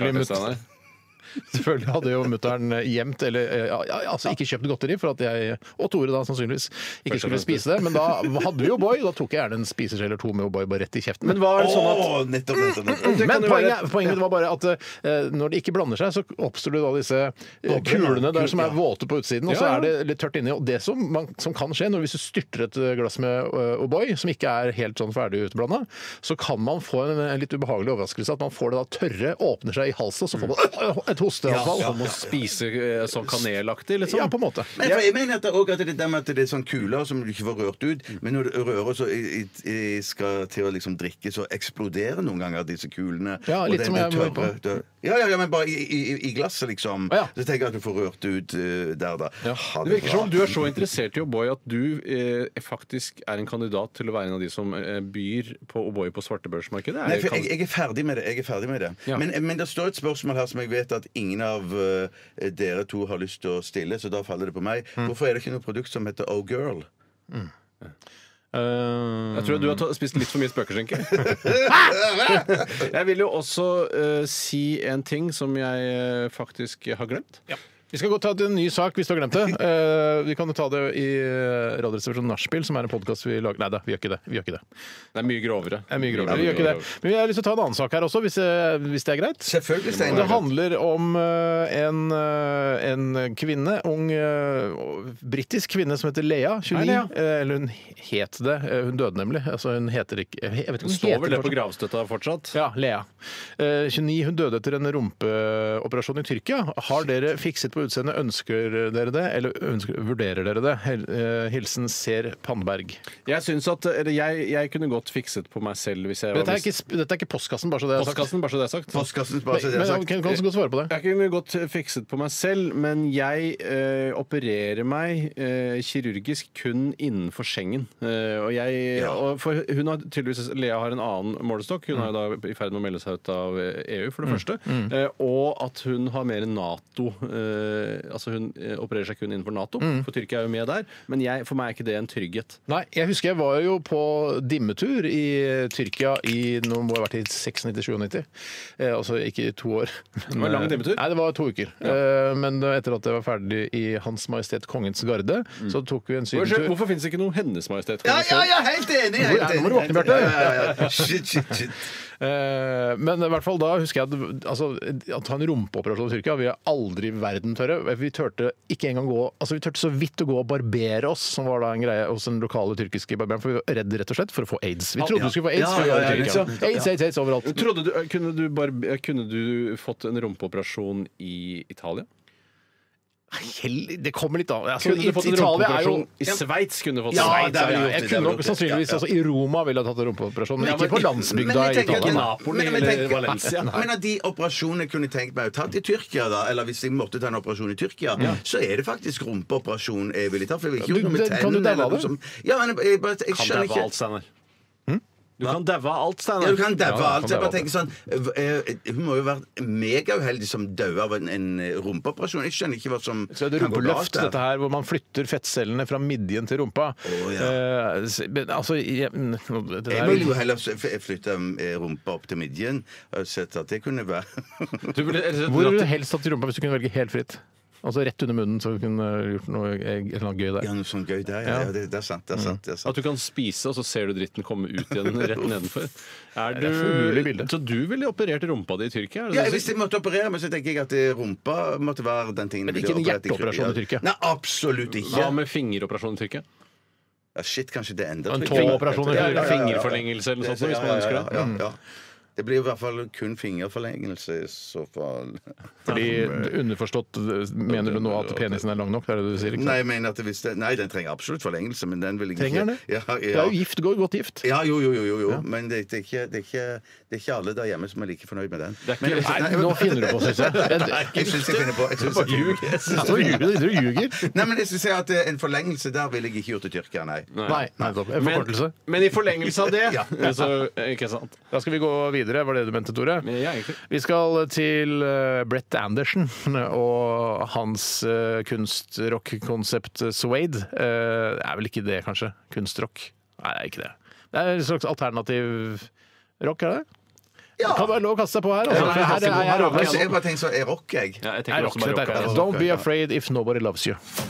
Speaker 4: selvfølgelig hadde jo mutteren gjemt, eller altså ikke kjøpt godteri, for at jeg og Tore da sannsynligvis ikke skulle spise det. Men da hadde vi O'boy, da tok jeg gjerne en spiseskje eller to med O'boy bare rett i kjeften.
Speaker 6: Men hva er det sånn at
Speaker 5: nettopp.
Speaker 4: Men poenget var bare at når det ikke blander seg, så oppstår det da disse kulene der som er våte på utsiden, og så er det litt tørt inni. Og det som kan skje hvis du styrter et glass med O'boy, som ikke er helt sånn ferdig utblanda, så kan man få en litt ubehagelig overraskelse, at man får det da tørre, åpner seg i halsen, og så får man et hosteanfall.
Speaker 6: Som å spise sånn kanelaktig, liksom.
Speaker 4: Ja, på en måte.
Speaker 5: Men jeg mener at det der med at det er sånn kuler som du ikke får rørt ut, men når du rører så skal til å liksom drikke, så eksploderer noen ganger disse kulene.
Speaker 4: Ja, litt som jeg var på.
Speaker 5: Ja, men bare i glasset, liksom. Så tenker jeg at du får rørt ut der, da.
Speaker 6: Det virker som om du er så interessert i O'boy at du faktisk er en kandidat til å være en av de som byr på O'boy på svartebørsmarkedet.
Speaker 5: Nei, for jeg er ferdig med det.
Speaker 6: Ja.
Speaker 5: Men det står et spørsmål her som jeg vet at ingen av dere to har lyst til å stille, så da faller det på meg. Hvorfor er det ikke noe produkt som heter Oh Girl?
Speaker 6: Jeg tror du har spist litt for mye spøkelseskinke. Jeg vil jo også si en ting som jeg faktisk har glemt.
Speaker 4: Ja. Vi skal gå ta til en ny sak hvis du har glemt det. Vi kan jo ta det i Radioresepsjonen Nachspiel, som er en podcast vi lager. Nei da, vi gjør ikke det.
Speaker 6: Det er mye grovere.
Speaker 4: Vi gjør ikke det. Men vi har lyst til å ta en annen sak her også, hvis det er greit.
Speaker 5: Selvfølgelig, Steinar.
Speaker 4: Det handler om en kvinne, ung britisk kvinne som heter Lea, 29.
Speaker 6: Lea.
Speaker 4: Eller hun het det. Hun døde nemlig. Altså hun heter ikke jeg vet ikke om
Speaker 6: Hun står vel det på gravstøtta fortsatt?
Speaker 4: Ja, Lea. 29. Hun døde etter en rumpeoperasjon i Tyrkia. Har dere fikset på utseendet? Ønsker dere det, eller vurderer dere det? Hilsen Ser Pannberg.
Speaker 6: Jeg synes at jeg kunne godt fikset på meg selv hvis jeg var
Speaker 4: Dette er ikke postkassen, bare så det er sagt.
Speaker 6: Postkassen, bare så det er sagt.
Speaker 5: Postkassen, bare så det er
Speaker 4: Men
Speaker 5: sagt.
Speaker 4: kan du godt svare på det?
Speaker 6: Jeg kunne godt fikset på meg selv, men jeg opererer meg kirurgisk kun innenfor Schengen. For hun har tydeligvis, Lea har en annen målestokk. Hun er jo da i ferd med å melde seg ut av EU, for det første. Og at hun har mer NATO. Altså hun opererer seg kun innenfor NATO, for Tyrkia er jo med der. Men for meg er ikke det en trygghet.
Speaker 4: Nei, jeg husker jeg var jo på dimmetur i Tyrkia nå må det ha vært i 96-97. Altså ikke i 2 år.
Speaker 6: Det var en lang dimmetur?
Speaker 4: Nei, det var 2 uker. Men etter at jeg var ferdig i Hans Majestet Kongens Garde, så tok vi en sydentur.
Speaker 6: Hvorfor finnes det ikke noe Hennes Majestet?
Speaker 5: Ja, helt enig!
Speaker 4: Nå må du våkne, Bjarte.
Speaker 5: Shit.
Speaker 4: Men i hvert fall da husker jeg at ta en rumpeoperasjon i Tyrkia vi har aldri i verden tørre. Vi turte ikke engang vi turte så vidt å gå og barbere oss, som var da en greie hos den lokale tyrkiske barberen, for vi var redde rett og slett for å få AIDS. Vi trodde du skulle få AIDS. AIDS overalt.
Speaker 6: Kunne du fått en rumpeoperasjon i Italia?
Speaker 4: Det kommer litt av.
Speaker 6: Kunne du fått en rumpeoperasjon i Sveits?
Speaker 4: Jeg kunne nok sannsynligvis I Roma ville jeg tatt en rumpeoperasjon, men ikke på landsbygda i Italia.
Speaker 6: Napoli eller Valencia.
Speaker 5: Men av de operasjonene kunne tenkt meg å tatt i Tyrkia, da, eller hvis jeg måtte ta en operasjon i Tyrkia, så er det faktisk rumpeoperasjon jeg ville ta. For jeg vil ikke gjøre noe med tennene.
Speaker 4: Kan du daue av det?
Speaker 5: Ja, men jeg skjønner ikke.
Speaker 6: Du kan daue av alt, Steinar.
Speaker 5: Ja, du kan daue av alt. Jeg bare tenker sånn, hun må jo være megauheldig som dør av en rumpeoperasjon. Jeg skjønner ikke hva som
Speaker 4: så det er rumpeløft, dette her, hvor man flytter fettcellene fra midjen til rumpa.
Speaker 5: Jeg vil jo heller flytte rumpa opp til midjen. Sett at det kunne være
Speaker 4: Hvor ville du helst hatt rumpa hvis du kunne velge helt fritt? Altså rett under munnen, så du kunne gjort noe gøy der.
Speaker 5: Ja, noe sånn gøy der, ja. Det er sant.
Speaker 6: At du kan spise, og så ser du dritten komme ut igjen rett nedenfor.
Speaker 4: Det er umulig bilde.
Speaker 6: Så du ville operert rumpa di i Tyrkia?
Speaker 5: Ja, hvis jeg måtte operere meg, så tenker jeg at rumpa måtte være den tingen.
Speaker 4: Men ikke en hjerteoperasjon i Tyrkia?
Speaker 5: Nei, absolutt ikke.
Speaker 6: Hva med fingeroperasjon i Tyrkia?
Speaker 5: Ja, shit, kanskje det ender.
Speaker 4: En tåoperasjon i Tyrkia?
Speaker 6: Fingerforlengelse eller noe sånt, hvis man ønsker det.
Speaker 5: Ja. Det blir i hvert fall kun fingerforlengelse i så fall.
Speaker 4: Fordi underforstått mener du nå at penisen er lang nok? Er det du sier? Ikke sant?
Speaker 5: Nei, jeg mener at nei, den trenger absolutt forlengelse, men den vil ikke.
Speaker 4: Trenger den det?
Speaker 5: Ja.
Speaker 4: Det er jo gift, godt gift.
Speaker 5: Ja, jo. Ja. Men det er ikke alle der hjemme som er like fornøyd med den.
Speaker 4: Nei, nå finner du på, synes jeg.
Speaker 5: Jeg synes jeg finner på.
Speaker 4: Du ljuger.
Speaker 5: Nei, men jeg synes at en forlengelse der ville jeg ikke gjort i Tyrkia, nei.
Speaker 4: Nei, en forkortelse.
Speaker 6: Men i forlengelse av det, så ikke sant.
Speaker 4: Da skal vi gå videre. Var det du mente, Tore?
Speaker 6: Ja, egentlig.
Speaker 4: Vi skal til Brett Anderson og hans kunstrock-konsept Suede. Det er vel ikke det, kanskje? Kunstrock? Nei, det er ikke det. Det er en slags alternativ rock, er det? Ja. Kan være lov å kaste seg på her. Altså.
Speaker 5: Jeg bare tenker så, er rock, jeg?
Speaker 6: Ja, jeg tenker også bare rock.
Speaker 4: Don't be afraid if nobody loves you.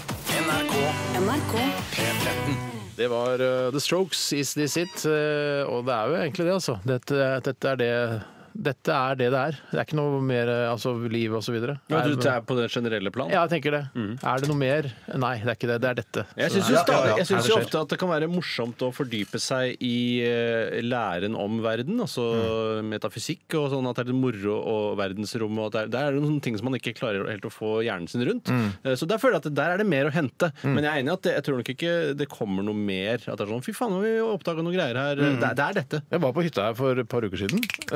Speaker 3: NRK
Speaker 2: P13.
Speaker 4: Det var The Strokes, Is This It? Og det er jo egentlig det, altså. Dette er det det er. Det er ikke noe mer liv og så videre.
Speaker 6: Ja, du er på det generelle plan?
Speaker 4: Ja, jeg tenker det. Er det noe mer? Nei, det er ikke det. Det er dette.
Speaker 6: Jeg syns jo ofte at det kan være morsomt å fordype seg i læren om verden, altså metafysikk og sånn, at det er litt moro og verdensrom, og at det er noen ting som man ikke klarer helt å få hjernen sin rundt. Så der føler jeg at der er det mer å hente. Men jeg er enig i at jeg tror nok ikke det kommer noe mer. At det er sånn, fy faen, nå har vi oppdaget noe greier her. Det er dette.
Speaker 4: Jeg var på hytta her for et par uker siden. Så var det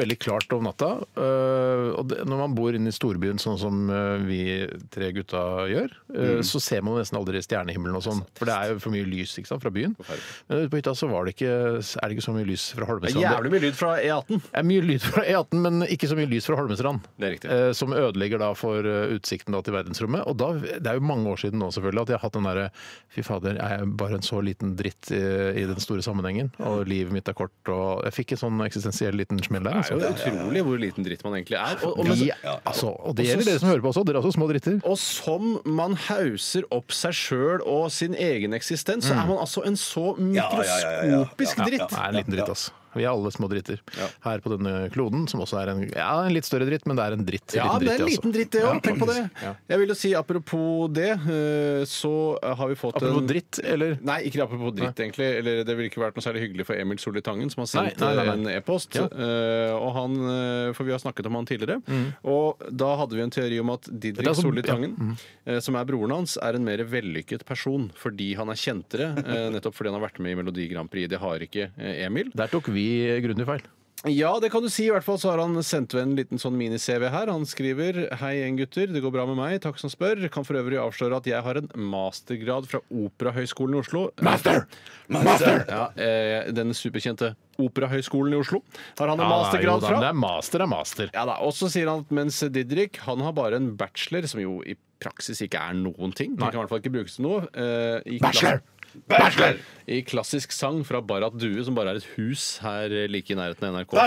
Speaker 4: veldig klart om natta. Og når man bor inne i storbyen, sånn som vi 3 gutta gjør, så ser man nesten aldri stjernehimmelen og sånn. For det er jo for mye lys, ikke sant, fra byen. Men ute på hytta så er det ikke så mye lys fra Holmestrand.
Speaker 6: Jævlig mye lyd fra E18.
Speaker 4: Det er mye lyd fra E18, men ikke så mye lys fra Holmestrand.
Speaker 6: Det er riktig.
Speaker 4: Som ødelegger da for utsikten da til verdensrommet. Og da, det er jo mange år siden nå selvfølgelig at jeg har hatt den derre fy fader, jeg er bare en så liten dritt i den store sammenhengen, og livet mitt er kort, og jeg fikk en sånn eksistensiell liten smell der.
Speaker 6: Det er jo utrolig hvor liten dritt man egentlig er. Og
Speaker 4: det gjelder dere som hører på også, dere er også små dritter.
Speaker 6: Og som man hauser opp seg sjøl og sin egen eksistens, så er man altså en så mikroskopisk dritt.
Speaker 4: Nei, en liten dritt, altså. Vi er alle små dritter her på denne kloden, som også er en litt større dritt, men det er en dritt.
Speaker 6: Ja, det er en liten dritt, det òg. Tenk på det. Jeg vil jo si, apropos det, så har vi fått
Speaker 4: apropos dritt, eller?
Speaker 6: Nei, ikke apropos dritt, egentlig. Eller det ville ikke vært noe særlig hyggelig for Emil Solli Tangen, som har sendt en e-post. Og han, for vi har snakket om han tidligere. Og da hadde vi en teori om at Didrik Solli Tangen, som er broren hans, er en mer vellykket person fordi han er kjentere, nettopp fordi han har vært med i Melodi Grand Prix. Det har ikke Emil.
Speaker 4: Der tok vi grundig feil.
Speaker 6: Ja, det kan du si. I hvert fall så har han sendt en liten sånn mini-CV her. Han skriver: Hei igjen, gutter. Det går bra med meg. Takk som spør. Kan for øvrig avsløre at jeg har en mastergrad fra Operahøgskolen i Oslo. Master! Ja, den superkjente Operahøgskolen i Oslo har han en mastergrad fra.
Speaker 4: Det er master.
Speaker 6: Ja da, og så sier han at mens Didrik, han har bare en bachelor, som jo i praksis ikke er noen ting. Han kan i hvert fall ikke brukes til noe. Bachelor! I klassisk sang fra Barrat Due, som bare er et hus her like i nærheten av NRK.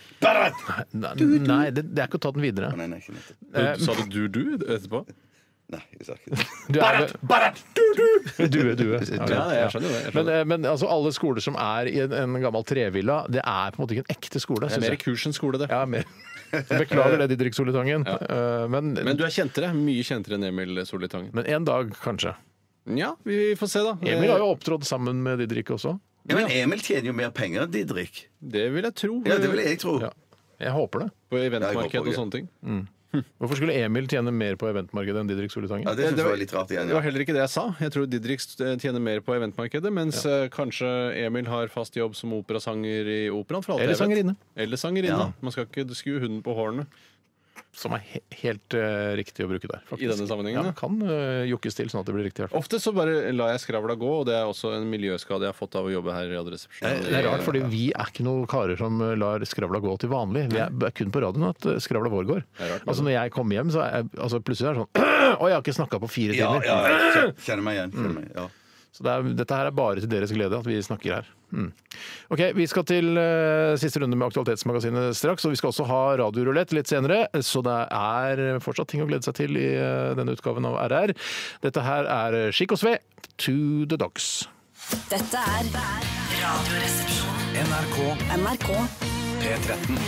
Speaker 4: Nei, det er ikke å ta den videre.
Speaker 6: Sa du etterpå?
Speaker 5: Nei, jeg sa ikke det.
Speaker 4: Barrat Due.
Speaker 6: Ja, jeg skjønner det.
Speaker 4: Men altså, alle skoler som er i en gammel trevilla, det er på en måte ikke en ekte skole.
Speaker 6: Det er mer kurs enn skole, det.
Speaker 4: Ja, mer. Beklager det, Didrik Solli Tangen. Men
Speaker 6: du er kjentere. Mye kjentere enn Emil Solli Tangen.
Speaker 4: Men en dag, kanskje.
Speaker 6: Ja, vi får se da.
Speaker 4: Emil har jo opptrådt sammen med Didrik også.
Speaker 5: Ja, men Emil tjener jo mer penger enn Didrik.
Speaker 6: Det vil jeg tro.
Speaker 5: Ja, det vil jeg tro.
Speaker 4: Ja. Jeg håper det.
Speaker 6: På eventmarked og sånne ting.
Speaker 4: Hvorfor skulle Emil tjene mer på eventmarkedet enn Didrik Solli Tangen?
Speaker 5: Ja, det synes jeg var litt rart igjen.
Speaker 6: Det var heller ikke det jeg sa. Jeg tror Didrik tjener mer på eventmarkedet, mens kanskje Emil har fast jobb som operasanger i operaen. For alt
Speaker 4: eller sangerinne.
Speaker 6: Eller sangerinne. Man skal ikke skue hunden på hårene.
Speaker 4: Som er helt riktig å bruke der, faktisk.
Speaker 6: I denne sammenhengen?
Speaker 4: Ja, kan jukkes til sånn at det blir riktig.
Speaker 6: Ofte så bare lar jeg skravla gå, og det er også en miljøskade jeg har fått av å jobbe her i Radioresepsjonen.
Speaker 4: Det er rart, fordi vi er ikke noen karer som lar skravla gå til vanlig. Vi er kun på radioen at skravla vår går. Altså når jeg kommer hjem, så er plutselig er det sånn å, jeg har ikke snakket på 4 timer.
Speaker 5: Ja, kjenner meg igjen.
Speaker 4: Så dette her er bare til deres glede at vi snakker her. Ok, vi skal til siste runde med Aktualitetsmagasinet straks, og vi skal også ha radiorulett litt senere, så det er fortsatt ting å glede seg til i denne utgaven av RR. Dette her er Skikk og Sve, To the Dogs.
Speaker 3: Dette er Radioresepsjonen. NRK
Speaker 2: P13.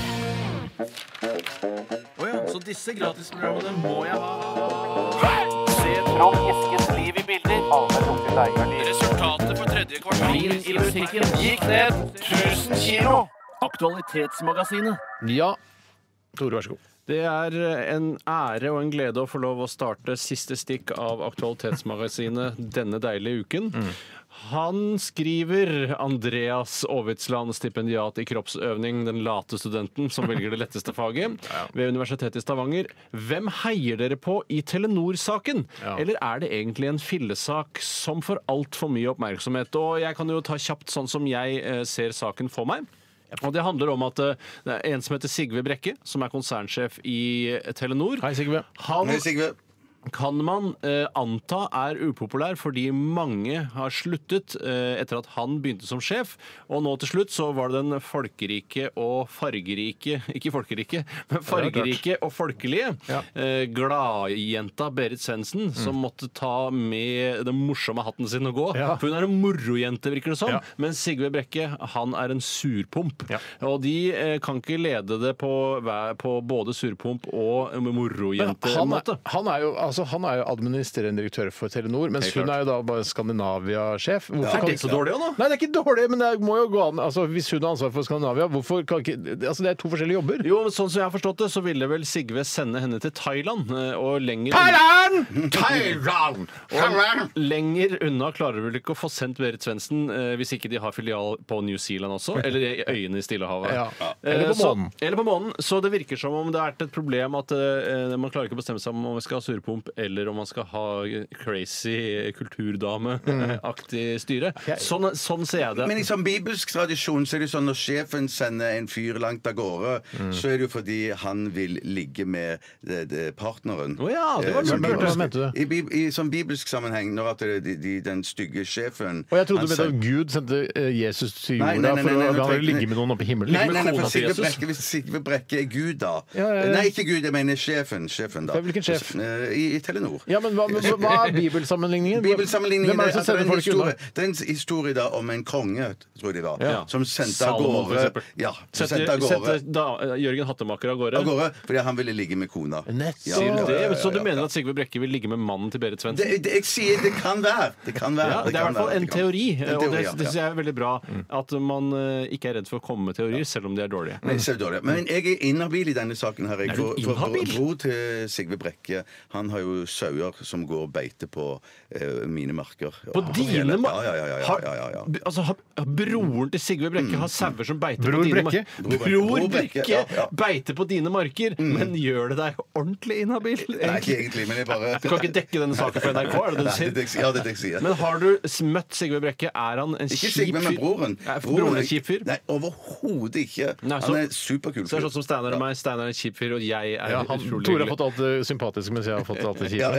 Speaker 6: Så disse gratisprogrammene må jeg ha. Se Trond Eskens liv i bilder. Resultatet for tredje kvartal i musikken gikk ned 1000 kilo. Aktualitetsmagasinet.
Speaker 4: Ja, Tore, vær så god.
Speaker 6: Det er en ære og en glede å få lov å starte siste stikk av Aktualitetsmagasinet denne deilige uken. Han skriver Andreas Aavitsland, stipendiat i kroppsøvning, den late studenten som velger det letteste faget ved Universitetet i Stavanger. Hvem heier dere på i Telenor-saken? Eller er det egentlig en fillesak som får alt for mye oppmerksomhet? Og jeg kan jo ta kjapt sånn som jeg ser saken for meg. Og det handler om at det er en som heter Sigve Brekke, som er konsernsjef i Telenor.
Speaker 4: Hei, Sigve.
Speaker 5: Hei, Sigve.
Speaker 6: Kan man anta er upopulær fordi mange har sluttet etter at han begynte som sjef, og nå til slutt så var det den folkerike og fargerike, ikke folkerike, men fargerike og folkelige gladjenta Berit Svendsen som måtte ta med den morsomme hatten sin og gå. For hun er en morojente, virker det som, men Sigve Brekke, han er en surpomp. Og de kan ikke lede det på både surpomp og morojente-måte.
Speaker 4: Han er jo altså, han er jo administrerende direktør for Telenor, mens hun er jo da bare Skandinavia-sjef.
Speaker 6: Er det så dårlig også, da?
Speaker 4: Nei, det er ikke dårlig, men det må jo gå an. Altså, hvis hun har ansvar for Skandinavia, hvorfor kan ikke altså, det er 2 forskjellige jobber.
Speaker 6: Jo, men sånn som jeg har forstått det, så ville vel Sigve sende henne til Thailand og lenger lenger unna klarer du vel ikke å få sendt Berit Svendsen hvis ikke de har filial på New Zealand også, eller i øyene i Stillehavet.
Speaker 4: Ja. Eller på månen.
Speaker 6: Eller på månen. Så det virker som om det er et problem at man klarer ikke å bestemme seg om man skal ha surpomp eller om man skal ha crazy kulturdame-aktig styre. Sånn ser jeg det.
Speaker 5: Men i sånn bibelsk tradisjon så er det sånn når sjefen sender en fyr langt av gårde, så er det jo fordi han vil ligge med partneren.
Speaker 6: Ja, det var lurt.
Speaker 4: Hva mente du?
Speaker 5: I sånn bibelsk sammenheng, når at den stygge sjefen
Speaker 4: Og jeg trodde du mente at Gud sendte Jesus til jorda for å ligge med noen oppe i himmelen.
Speaker 5: Nei, for Sigve Brekke er Gud, da. Nei, ikke Gud, jeg mener sjefen da.
Speaker 4: Hvilken sjef?
Speaker 5: I Telenor.
Speaker 4: Ja, men hva er bibelsammenligningen?
Speaker 5: Hvem er det som sender folk unna? Det er en historie da om en konge, tror jeg det var, som sendte av gårde. Ja,
Speaker 6: Sendte Jørgen Hattemaker av gårde?
Speaker 5: Fordi han ville ligge med kona.
Speaker 6: Så du mener at Sigve Brekke vil ligge med mannen til Berit Svendsen?
Speaker 5: Jeg sier det kan være. Det er
Speaker 6: i hvert fall en teori, og det synes jeg er veldig bra. At man ikke er redd for å komme med teorier, selv om de er dårlige.
Speaker 5: Nei, så dårlig. Men jeg er inhabil i denne saken her. For bror til Sigve Brekke, han har jo sauer som går og beiter på mine marker.
Speaker 6: På dine marker?
Speaker 5: Ja.
Speaker 6: Altså, broren til Sigve Brekke har sauer som beiter på dine marker? Bror Brekke beiter på dine marker, men gjør det deg ordentlig inhabil?
Speaker 5: Nei, ikke egentlig, men jeg bare...
Speaker 6: Du kan ikke dekke denne saken for NRK, er det det du sier?
Speaker 5: Ja, det er det jeg sier.
Speaker 6: Men har du møtt Sigve Brekke? Er han en kjip fyr?
Speaker 5: Ikke Sigve, men broren.
Speaker 6: Broren er en kjip fyr?
Speaker 5: Nei, overhodet ikke. Han er superkul fyr.
Speaker 6: Så det er sånn som Steinar og meg. Steinar er en kjip fyr, og jeg er utrolig hyggelig.
Speaker 4: Tore har fått alt det sympatiske, mens jeg har fått alt det kjipe.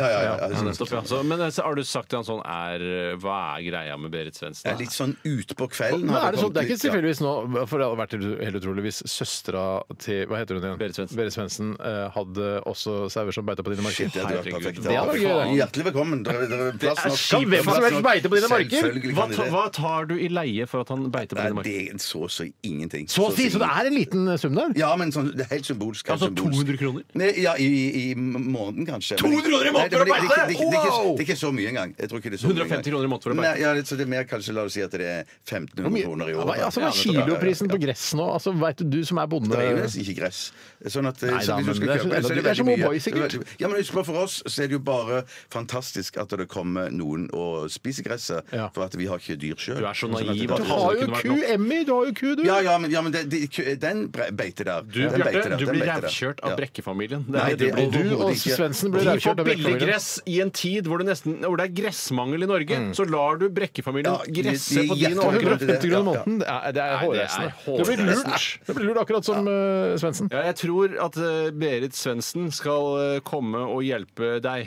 Speaker 5: Ja.
Speaker 6: Men har du sagt til han sånn hva er greia med Berit Svendsen?
Speaker 5: Det er litt sånn utpå kvelden.
Speaker 4: Det er ikke tilfeldigvis nå, for det hadde vært helt utrolig hvis søstera til hva heter hun igjen?
Speaker 6: Berit
Speaker 4: Svendsen hadde også sauer som beita på dine marker.
Speaker 5: Det hadde vært perfekt.
Speaker 4: Det hadde vært gøy.
Speaker 5: Hjertelig velkommen. Det er plass nok.
Speaker 4: Hvem som helst beiter på dine marker?
Speaker 6: Hva tar du i leie for at han beiter på dine marker?
Speaker 5: Det er så ingenting.
Speaker 4: Så det er en liten sum der?
Speaker 5: Ja, men sånn, det er helt symbolsk.
Speaker 6: Altså 200 kroner?
Speaker 5: Nei, ja, i måneden kanskje.
Speaker 6: 200 kroner i måneden for å beite?!
Speaker 5: Det er ikke så mye engang. Jeg tror ikke det er så mye.
Speaker 6: 150 kroner i måneden for å beite?
Speaker 5: Ja, så det er mer kanskje, la oss si at det er 1500 kroner i året.
Speaker 4: Altså, hva er kiloprisen på gress nå? Altså, vet du som er bonde?
Speaker 5: Det er jo nesten ikke gress. Sånn at,
Speaker 4: nei da, men det er som O'boy, sikkert.
Speaker 5: Ja, men husk på, for oss så er det jo bare fantastisk at det kommer noen og spiser gresset, for at vi har ikke dyr selv.
Speaker 6: Du er så naiv.
Speaker 4: Du har jo ku, Emmy, du har jo ku, du.
Speaker 5: Ja, men den beiter der.
Speaker 6: Du blir rævkjørt av Brekke-familien.
Speaker 4: Du og Svendsen blir rævkjørt av
Speaker 6: Brekke-familien. Billig
Speaker 4: Brekke-familien.
Speaker 6: gress i en tid hvor det er gressmangel i Norge, så lar du Brekke-familien gresse på din åker.
Speaker 4: 150 kroner i måneden, det er hårreisende. Det blir lurt, akkurat som Svendsen.
Speaker 6: Ja, jeg tror at Berit Svendsen skal komme og hjelpe deg.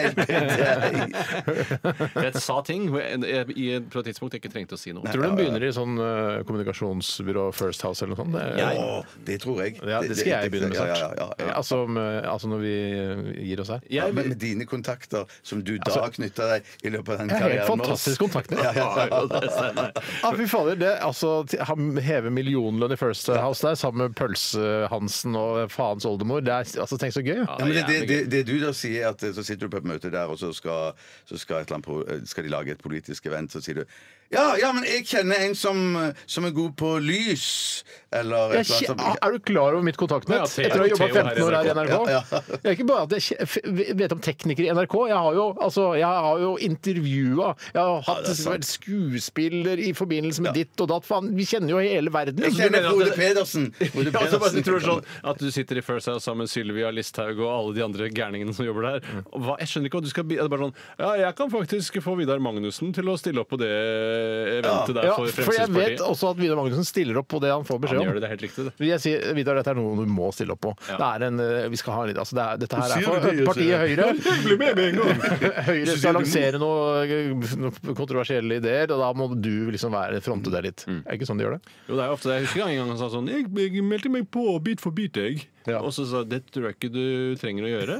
Speaker 6: Jeg sa ting på et tidspunkt jeg ikke trengte å si noe.
Speaker 4: Tror du den begynner i sånn kommunikasjonsbyrå First House eller noe sånt?
Speaker 5: Det tror jeg.
Speaker 4: Ja, det skal jeg begynne med snart.
Speaker 5: Ja.
Speaker 4: Altså når vi gir oss her.
Speaker 5: Ja, med dine kontakter som du da knytter deg i løpet av den karrieren.
Speaker 4: Fantastisk kontakt. Fy fader, det heve millionlønn i First House der sammen med Pølse-Hansen og faens oldemor. Det er, tenk så gøy.
Speaker 5: Ja, men det du da sier, at så sitter du på et møte der, og så skal de lage et politisk event, så sier du ja, men jeg kjenner en som er god på lys, eller
Speaker 4: er du klar over mitt kontaktnett? Etter å ha jobbet 15 år her i NRK? Det er ikke bare at jeg vet om teknikere i NRK. Jeg har jo intervjuet, jeg har hatt skuespiller i forbindelse med ditt og datt. Faen, vi kjenner jo hele verden.
Speaker 5: Jeg kjenner Frode Pedersen.
Speaker 6: Jeg tror sånn at du sitter i First House sammen med Sylvia Listhaug og alle de andre gærningene som jobber der. Jeg skjønner ikke hva du skal det er bare sånn jeg kan faktisk få Vidar Magnussen til å stille opp på det eventet der for Fremskrittspartiet.
Speaker 4: For jeg vet også at Vidar Magnussen stiller opp på det han får beskjed om.
Speaker 6: Han gjør det helt riktig, det.
Speaker 4: Jeg sier, Vidar, dette er noe du må stille opp på. Det er vi skal ha litt, dette her er for partiet Høyre.
Speaker 5: Bli med en gang!
Speaker 4: Høyre skal lansere noen kontroversielle ideer, og da må du liksom fronte det litt. Er ikke sånn de gjør det?
Speaker 6: Jo, det er ofte. Jeg husker en gang han sa sånn jeg meldte meg på Bit for bit, jeg. Og så sa det tror jeg ikke du trenger å gjøre.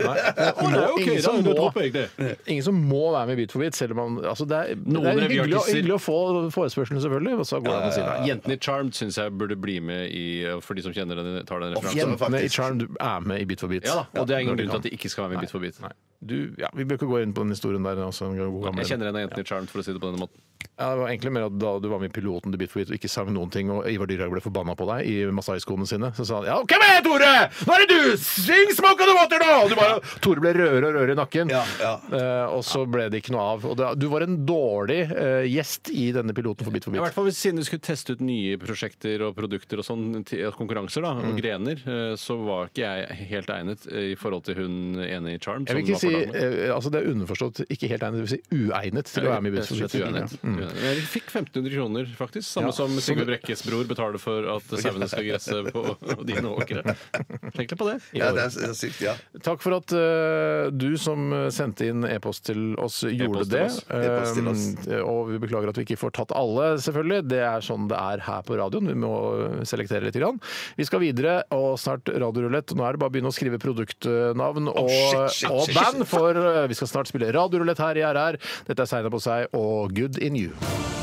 Speaker 4: Ingen som må være med i Bit for bit, selv om det er hyggelig å få forespørselen, selvfølgelig. Og så går det an å si det.
Speaker 6: Jentene i Charmed syns jeg burde bli med for de som kjenner den, tar den referansen.
Speaker 4: Jentene i Charmed er med i Bit for bit.
Speaker 6: Ja da, og det er ingen grunn til at de ikke skal være med i Bit for bit.
Speaker 4: Vi bør ikke gå inn på den historien der. Også,
Speaker 6: jeg kjenner en av jentene i Charmed, for å si det på denne måten.
Speaker 4: Ja, det var egentlig mer at da du var med i piloten til Beat for Beat og ikke sang noen ting, og Ivar Dyrhaug ble forbanna på deg i Masai-skoene sine, så sa han OK med, Tore! Nå er det du! Sing Smoke on the Water nå! Tore ble rødere i nakken, og så ble det ikke noe av. Og du var en dårlig gjest i denne piloten for Beat for Beat.
Speaker 6: I hvert fall siden du skulle teste ut nye prosjekter og produkter og sånn, konkurranser da, og grener, så var ikke jeg helt egnet i forhold til hun ene i Charmed.
Speaker 4: Jeg vil ikke si, altså det er underforstått ikke helt egnet, det vil si uegnet til å være med i Beat for Beat.
Speaker 6: Jeg fikk 1500 kroner, faktisk. Samme som Sigurd Brekkes bror betaler for at sauene skal gresse på dine åkre. Tenk litt på det.
Speaker 5: Ja, det er sykt, ja.
Speaker 4: Takk for at du som sendte inn e-post til oss, gjorde det. Og vi beklager at vi ikke får tatt alle, selvfølgelig. Det er sånn det er her på radioen. Vi må selektere litt grann. Vi skal videre, og snart radiorulett. Nå er det bare å begynne å skrive produktnavn og band, for vi skal snart spille radiorulett her i RR. Dette er Seina på seg og Good in You.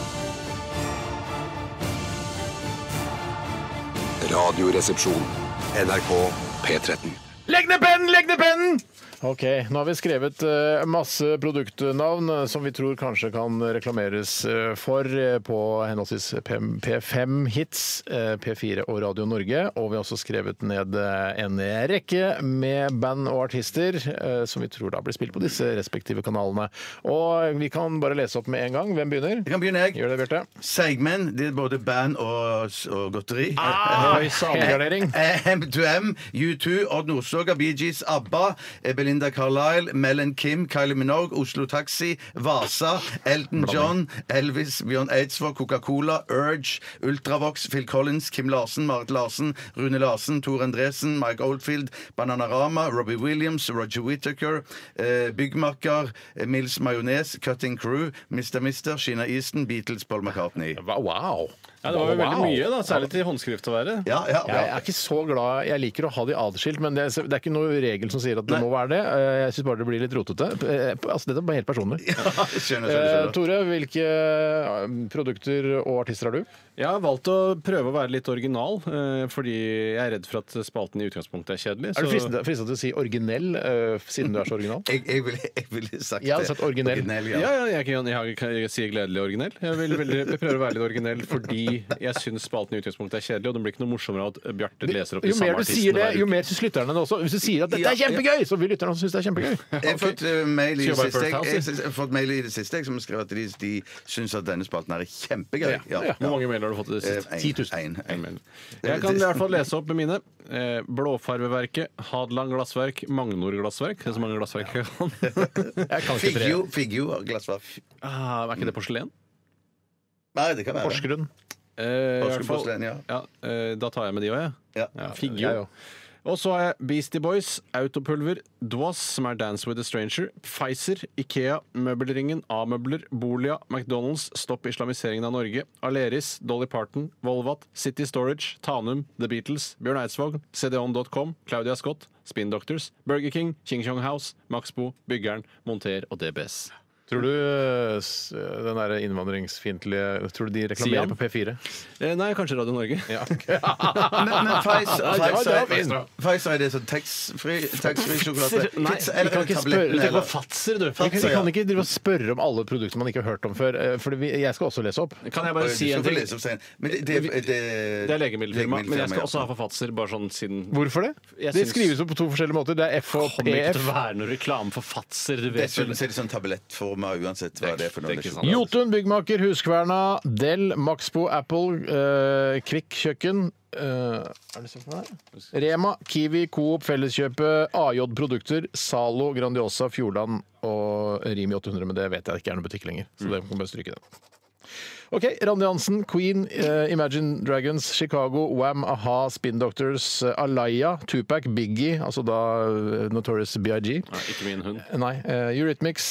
Speaker 1: Radioresepsjon. NRK P13.
Speaker 4: Legg ned pennen! Legg ned pennen! Ok, nå har vi skrevet masse produktnavn som vi tror kanskje kan reklameres for på henholdsvis P5 Hits, P4 og Radio Norge. Og vi har også skrevet ned en rekke med band og artister som vi tror da blir spilt på disse respektive kanalene. Og vi kan bare lese opp med en gang. Hvem begynner?
Speaker 5: Jeg kan begynne, jeg.
Speaker 4: Gjør det, Bjarte.
Speaker 5: Seigmenn, det er både band og godteri.
Speaker 4: Høy samgradering.
Speaker 5: M2M, U2, Odd Nordstoga, Bee Gees, ABBA, Belinda Carlisle, Mel Kim, Kylie Minogue, Oslo Taxi, Vasa, Elton John, Elvis, Bjørn Eidsvåg, Coca-Cola, Urge, Ultravox, Phil Collins, Kim Larsen, Marit Larsen, Rune Larsen, Tor Endresen, Mike Oldfield, Bananarama, Robbie Williams, Roger Whittaker, Byggmakker, Mills Majones, Cutting Crew, Mr. Sheena Easton, Beatles, Paul McCartney.
Speaker 4: Wow!
Speaker 6: Ja, det var jo veldig mye, da, særlig til håndskrift å være.
Speaker 5: Ja.
Speaker 4: Jeg er ikke så glad. Jeg liker å ha de adskilt, men det er ikke noe regel som sier at det må være det. Jeg syns bare det blir litt rotete. Altså, dette er bare helt personlig.
Speaker 5: Skjønner.
Speaker 4: Tore, hvilke produkter og artister har du?
Speaker 6: Jeg har valgt å prøve å være litt original, fordi jeg er redd for at spalten i utgangspunktet er kjedelig.
Speaker 4: Er du fristet til å si originell, siden du er så original?
Speaker 5: Jeg ville sagt det.
Speaker 4: Jeg hadde sagt originell.
Speaker 6: Jeg sier gledelig originell. Jeg vil prøve å være litt originell fordi jeg syns spalten i utgangspunktet er kjedelig, og den blir ikke noe morsommere av at Bjarte leser opp de samme artistene.
Speaker 4: Jo mer du sier det, jo mer syns lytterne det også. Hvis du sier at dette er kjempegøy, så vil lytterne også synes det er kjempegøy.
Speaker 5: Jeg har fått mail i det siste som skrev at de syns at denne spalten er kjempegøy.
Speaker 6: Hvor mange mail har du fått i det siste?
Speaker 4: 10 000.
Speaker 6: Jeg kan i hvert fall lese opp med mine. Blåfarveverket, Hadeland glassverk, Magnor glassverk. Det er så mange glassverk jeg kan.
Speaker 5: Figgjo glassverk.
Speaker 6: Er ikke det porselen?
Speaker 5: Nei, det kan være
Speaker 4: Porsgrunn.
Speaker 5: Porsgrunn,
Speaker 6: da tar jeg med de òg, jeg.
Speaker 5: Ja.
Speaker 6: Figgjo. Og så har jeg Beastie Boys, Autopulver, Dwas, som er Dance with a Stranger, Pfizer, Ikea, Møbelringen, A-møbler, Bolia, McDonald's, Stopp islamiseringen av Norge, Aleris, Dolly Parton, Volvat, City Storage, Tanum, The Beatles, Bjørn Eidsvåg, cdon.com, Claudia Scott, Spin Doctors, Burger King, Ching Chong House, Maxbo, Byggeren, Monter og DBS.
Speaker 4: Tror du den der innvandringsfiendtlige Tror du de reklamerer
Speaker 6: Sian?
Speaker 4: på P4?
Speaker 6: Nei, kanskje Radio Norge.
Speaker 4: Ja.
Speaker 5: Men Pfizer er det sånn tax-free sjokolade?
Speaker 6: Nei,
Speaker 4: Vi kan ikke spørre
Speaker 6: Tenk på Fatser, du.
Speaker 4: Vi kan ikke drive og spørre om alle produkter man ikke har hørt om før. For jeg skal også lese opp.
Speaker 6: Kan jeg bare si en ting?
Speaker 5: Men det
Speaker 6: er legemiddelfirma, men jeg skal også ha for Fatser, bare sånn siden.
Speaker 4: Hvorfor det? Det skrives jo på 2 forskjellige måter. Det er F og
Speaker 6: Kommer ikke
Speaker 4: PF.
Speaker 6: til å være noe reklame for Fatser, du vet
Speaker 5: Dessuten er det sånn tablettform uansett hva det er for noe.
Speaker 6: Det er ikke sant.
Speaker 4: Jotun, Byggmaker, Huskverna, Dell, Maxbo, Apple, Kvikk Kjøkken, er det sånn her? Rema, Kiwi, Coop, Felleskjøpet, AJ Produkter, Zalo, Grandiosa, Fjordland og Rimi 800, men det vet jeg ikke er noen butikk lenger, så det kan bare stryke det. Ok, Randi Hansen, Queen, Imagine Dragons, Chicago, Wham, Aha, Spin Doctors, Alaya, Tupac, Biggie, altså da Notorious B.I.G.
Speaker 6: Ikke min hund.
Speaker 4: Nei, Eurythmics,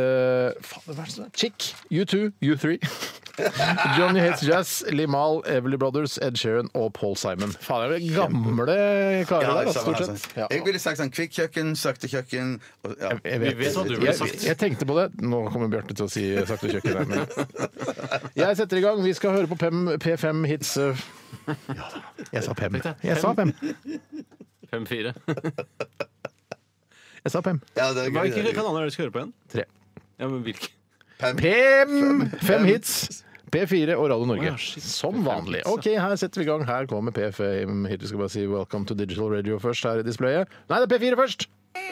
Speaker 4: Chick, U2, U3, Johnny Hates Jazz, Limahl, Everly Brothers, Ed Sheeran og Paul Simon. Faen, det er gamle karer der, stort sett. Ja.
Speaker 5: Jeg ville sagt sånn Kvikk Kjøkken, Sakte Kjøkken
Speaker 6: Vi vet hva du ville sagt.
Speaker 4: Jeg tenkte på det. Nå kommer Bjarte til å si Sakte Kjøkken her, men jeg setter i gang. Vi skal høre på P5 hits. Ja da, jeg sa 5. 5-4. Jeg sa Pem.
Speaker 5: Ja, det er
Speaker 6: Hva
Speaker 5: gøy.
Speaker 6: hvilke kanaler er det du skal høre på igjen?
Speaker 4: 3.
Speaker 6: Ja, men hvilke?
Speaker 4: Pem! 5 hits. P4 og Radio Norge.
Speaker 6: Å, ja, shit.
Speaker 4: Som vanlig. Ok, her setter vi i gang. Her kommer P5 hit. Vi skal bare si welcome to digital radio først her i displayet. Nei, det er P4 først!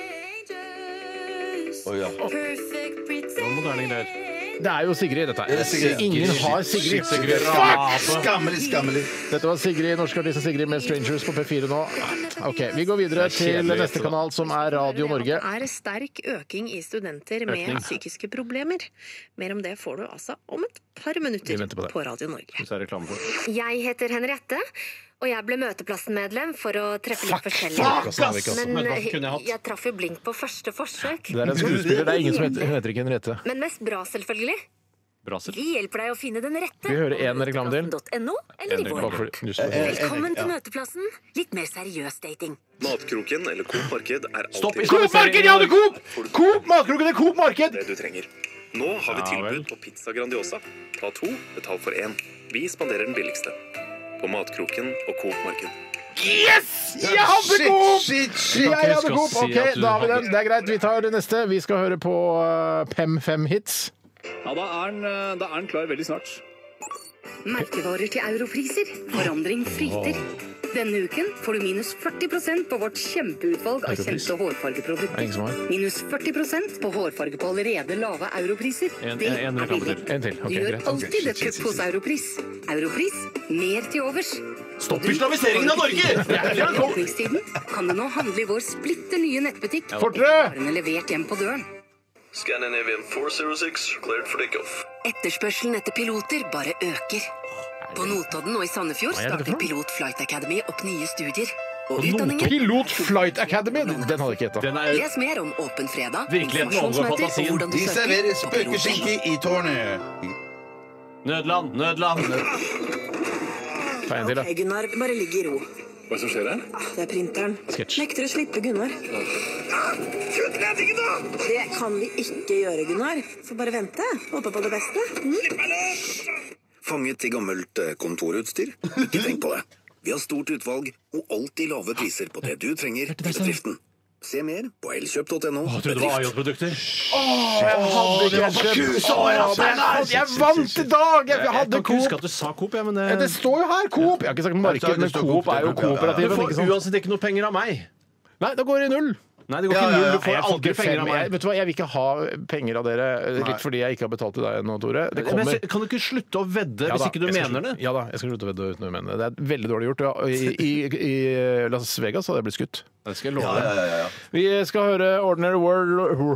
Speaker 5: Å, ja.
Speaker 6: Det var moderne greier.
Speaker 4: Det er jo Sigrid, dette her.
Speaker 5: Det er Sigrid.
Speaker 4: Ingen har Sigrid.
Speaker 5: Skammelig.
Speaker 4: Dette var Sigrid, norske artisten Sigrid med Strangers på P4 nå. Ok, vi går videre til neste kanal, som er Radio Norge.
Speaker 7: Det er sterk øking i studenter med psykiske problemer. Mer om det får du altså om et par minutter
Speaker 4: Vi venter på det.
Speaker 7: på Radio Norge.
Speaker 6: Så er det reklame for.
Speaker 8: Jeg heter Henriette, og jeg ble møteplassenmedlem for å treffe litt forskjellig. Men
Speaker 6: Møteplassen kunne jeg hatt.
Speaker 8: jeg traff jo blink på første forsøk.
Speaker 4: Det er en skuespiller, det er ingen som heter, hun heter ikke Henriette.
Speaker 8: Men mest bra, selvfølgelig.
Speaker 6: Brasel.
Speaker 8: Vi hjelper deg å finne den rette.
Speaker 4: Vi hører en reklame til.
Speaker 8: .no, eller i vår
Speaker 4: Bare for-
Speaker 8: app.
Speaker 4: du skal-
Speaker 8: Velkommen til møteplassen. Litt mer seriøs dating.
Speaker 9: Matkroken eller Coop Marked er
Speaker 6: Stopp
Speaker 9: alltid
Speaker 4: Coop Marked, ja, det er Coop! Coop, Matkroken, det er Coop Marked!
Speaker 9: det du trenger. Nå har vi tilbud på pizza Grandiosa. Ta 2, betal for 1. Vi spanderer den billigste. På Matkroken og Coop Marked.
Speaker 4: Yes! Jeg hadde Coop!
Speaker 5: Shit.
Speaker 4: Jeg hadde
Speaker 6: huske å
Speaker 4: Coop.
Speaker 6: si
Speaker 4: Ok,
Speaker 6: at du
Speaker 4: da har vi
Speaker 6: hadde-
Speaker 4: den. Det er greit, vi tar det neste. Vi skal høre på Pem 5 hits.
Speaker 9: Ja, da er den klar veldig snart.
Speaker 7: Merkevarer til europriser. Forandring fryter. Denne uken får du minus 40% på vårt kjempeutvalg av
Speaker 4: Europris.
Speaker 7: kjente hårfargeprodukter.
Speaker 4: Ingen som har.
Speaker 7: Minus 40% på hårfarge på allerede lave europriser.
Speaker 6: En
Speaker 7: Det
Speaker 6: reklame
Speaker 7: er billig.
Speaker 6: til.
Speaker 4: En til. Ok,
Speaker 7: Du gjør
Speaker 4: greit.
Speaker 7: alltid et kupp hos Europris. Europris, mer til overs.
Speaker 6: Stopp islamiseringen av Norge!
Speaker 7: I åpningstiden kan du nå handle i vår splitter nye nettbutikk.
Speaker 4: Fortere!
Speaker 7: Varene levert hjem på døren.
Speaker 9: Scandinavian 406, cleared for takeoff.
Speaker 7: Etterspørselen etter piloter bare øker. På Notodden og i Sandefjord
Speaker 4: Hva er dette for
Speaker 7: starter
Speaker 4: noe?
Speaker 7: Pilot Flight Academy opp nye studier. Og utdanningen
Speaker 4: Pilot Flight Academy. Den hadde jeg ikke hetta.
Speaker 6: Den er
Speaker 7: Les mer om Åpen fredag,
Speaker 6: Virkeligheten overgår
Speaker 7: informasjonsmøter og
Speaker 6: fantasien.
Speaker 7: hvordan du
Speaker 5: De
Speaker 7: søker
Speaker 5: serverer
Speaker 7: på pilot.no.
Speaker 5: spøkeskinke i tårnet.
Speaker 6: Nødland, nødland.
Speaker 4: Ta en til, da.
Speaker 7: Gunnar, bare ligg i ro.
Speaker 9: Hva som skjer her?
Speaker 7: Det er printeren.
Speaker 4: Sketsj.
Speaker 7: Nekter å slippe Gunnar. Det kan vi ikke gjøre, Gunnar. Får bare vente. Håpe på det beste.
Speaker 9: Fanget i gammelt kontorutstyr? Ikke tenk på det. Vi har stort utvalg og alltid lave priser på det du trenger til bedriften. Se mer på elkjøp.no.
Speaker 6: Jeg trodde det var Aiot-produkter.
Speaker 4: Jeg vant i dag! Jeg
Speaker 6: Jeg
Speaker 4: hadde
Speaker 6: kan ikke huske
Speaker 4: Coop.
Speaker 6: at du sa Coop, jeg, men
Speaker 4: Det står jo her Coop. Jeg har ikke sagt marked, men Coop er jo
Speaker 6: Du
Speaker 4: kooperativet.
Speaker 6: får
Speaker 4: ikke sant?
Speaker 6: uansett ikke noe penger av meg.
Speaker 4: Nei, da går det i null.
Speaker 6: Nei, det går ikke null. Du får
Speaker 4: Jeg
Speaker 6: aldri
Speaker 4: ikke
Speaker 6: penger av
Speaker 4: fem.
Speaker 6: meg.
Speaker 4: Vet du hva, jeg vil ikke ha penger av dere. Litt fordi jeg ikke har betalt til deg nå, Tore. Det
Speaker 6: Men
Speaker 4: kommer.
Speaker 6: kan du ikke slutte å vedde
Speaker 4: Ja
Speaker 6: hvis
Speaker 4: da,
Speaker 6: ikke du
Speaker 4: jeg skal
Speaker 6: mener det?
Speaker 4: slutte- Ja da, jeg skal slutte å vedde uten å mene det. Det er veldig dårlig gjort. Ja. I Las Vegas hadde jeg blitt skutt.
Speaker 6: Det skal jeg love deg.
Speaker 4: Vi skal høre Ordinary World.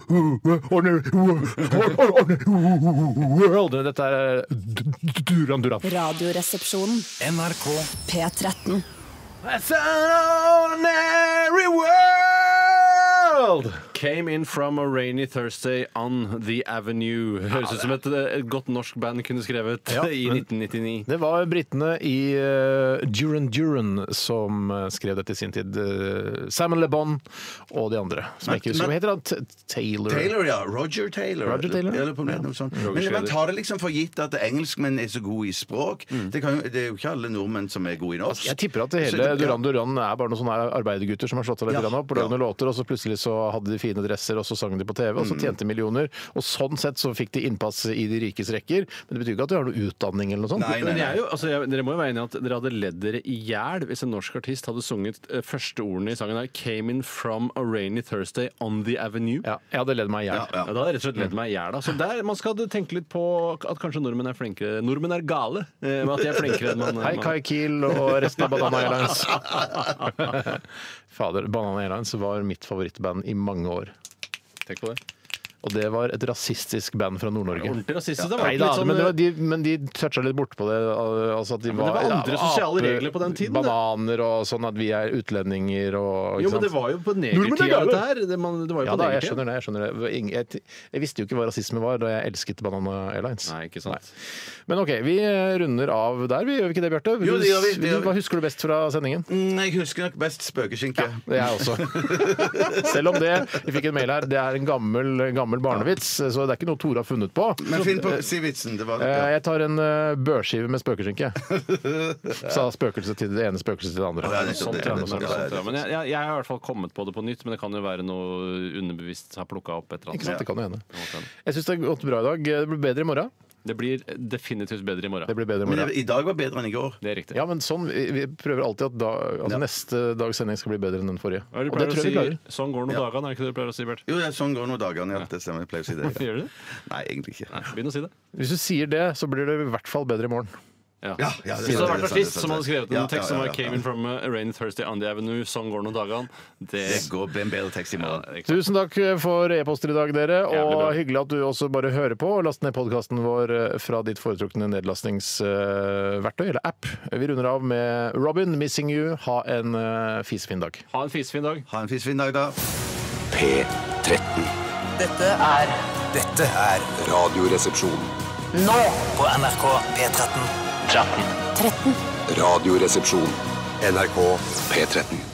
Speaker 4: Dette er Duran Duran.
Speaker 3: Radioresepsjonen.
Speaker 2: NRK
Speaker 3: P13.
Speaker 4: It's an ordinary world!
Speaker 6: Came in from a rainy Thursday on the Avenue. Høres ut som et godt norsk band kunne skrevet
Speaker 4: Ja,
Speaker 6: i
Speaker 4: men-
Speaker 6: 1999.
Speaker 4: Det var britene i Duran Duran som skrev dette i sin tid. Simon Le Bon og de andre. Som jeg ikke husker hva heter. Han? Taylor.
Speaker 5: Taylor, ja. Roger Taylor.
Speaker 4: Roger Taylor?
Speaker 5: Eller på noe sånt. Men man tar det liksom for gitt at engelskmenn er så gode i språk. Det er jo ikke alle nordmenn som er gode i norsk.
Speaker 4: Jeg tipper at det
Speaker 5: Så
Speaker 4: hele
Speaker 5: det-
Speaker 4: Duran Duran er bare noen sånne arbeidergutter som har slått seg litt grann opp og lagd noen låter, og så plutselig så hadde de fine dresser, og så sang de på TV, og så tjente millioner. Og sånn sett så fikk de innpass i de rikes rekker. Men det betyr ikke at de har noe utdanning eller noe sånt.
Speaker 5: Nei,
Speaker 6: Men dere må jo være enige i at dere hadde ledd dere i hjel hvis en norsk artist hadde sunget første ordene i sangen her, 'Came in from a rainy Thursday on the Avenue'.
Speaker 4: Ja, jeg hadde ledd meg i hjel.
Speaker 5: Ja,
Speaker 6: Ja, da hadde jeg rett og slett ledd meg i hjel. Så der, man skal tenke litt på at kanskje nordmenn er flinkere. Nordmenn er gale, men at de er flinkere enn man
Speaker 4: Hei, Kai Kiel og resten av Banana Airlines. Fader, Banana Airlines var mitt favorittband i mange år.
Speaker 6: Tenk på det.
Speaker 4: Og det var et rasistisk band fra Nord-Norge.
Speaker 6: Ordentlig rasistisk. Det var
Speaker 4: Nei da,
Speaker 6: litt sånn,
Speaker 4: men de toucha litt borte på det. Altså at de
Speaker 6: men det var andre sosiale regler på den tiden, det.
Speaker 4: Bananer og sånn at vi er utlendinger og
Speaker 6: Jo, men det var jo på
Speaker 4: Nordmenn er
Speaker 6: negertida,
Speaker 4: gale.
Speaker 6: dette her. Det var jo
Speaker 4: Ja
Speaker 6: på
Speaker 4: da, jeg
Speaker 6: negertida.
Speaker 4: skjønner det. Jeg visste jo ikke hva rasisme var da jeg elsket Banana Airlines.
Speaker 6: Nei, ikke sant.
Speaker 4: Men OK, vi runder av der. Vi gjør vi ikke det, Bjarte?
Speaker 5: Jo, det gjør vi, det gjør vi.
Speaker 4: Hva husker du best fra sendingen?
Speaker 5: Jeg husker nok best spøkeskinke.
Speaker 4: Det er jeg også. Selv om det, vi fikk en mail her, det er en gammel gammel barnevits, så det er ikke noe Tore har funnet på.
Speaker 5: Men finn på si vitsen. Det var det.
Speaker 4: Jeg tar en børskive med spøkeskinke. Sa spøkelse til det ene, spøkelse til det andre.
Speaker 6: Men jeg har i hvert fall kommet på det på nytt, men det kan jo være noe underbevisst har plukket opp et eller annet.
Speaker 4: Ikke sant, det kan jo hende. Jeg synes det har gått bra i dag. Det blir bedre i morgen.
Speaker 6: Det blir definitivt bedre i morgen.
Speaker 4: Det blir bedre i morgen.
Speaker 5: Men i dag var bedre enn i går.
Speaker 6: Det er riktig.
Speaker 4: Ja, men sånn, vi prøver alltid at neste dags sending skal bli bedre enn den forrige.
Speaker 6: Og det tror jeg vi klarer. Sånn går noen dager, er ikke det du pleier å si, Bert?
Speaker 5: Jo, sånn går noen dager. Ja, det stemmer, jeg pleier å si det. Ja.
Speaker 6: Gjør du det?
Speaker 5: Nei, egentlig ikke.
Speaker 6: Nei, begynn å si det.
Speaker 4: Hvis du sier det, så blir det i hvert fall bedre i morgen.
Speaker 5: Ja,
Speaker 6: Hvis det hadde vært artist som hadde skrevet en tekst som var Came in from a rainy Thursday on the Avenue, sånn går noen dager. Det
Speaker 5: blir en bedre tekst i morgen.
Speaker 4: Tusen takk for e-poster i dag, dere. Og hyggelig at du også bare hører på og laster ned podkasten vår fra ditt foretrukne nedlastingsverktøy eller app. Vi runder av med Robin, 'Missing You'. Ha en fisefin dag.
Speaker 6: Ha en fisefin dag.
Speaker 5: Ha en fisefin dag, da.
Speaker 1: P13.
Speaker 2: Dette er
Speaker 1: Radioresepsjon.
Speaker 2: nå på NRK P13.
Speaker 1: Radioresepsjon. NRK P13.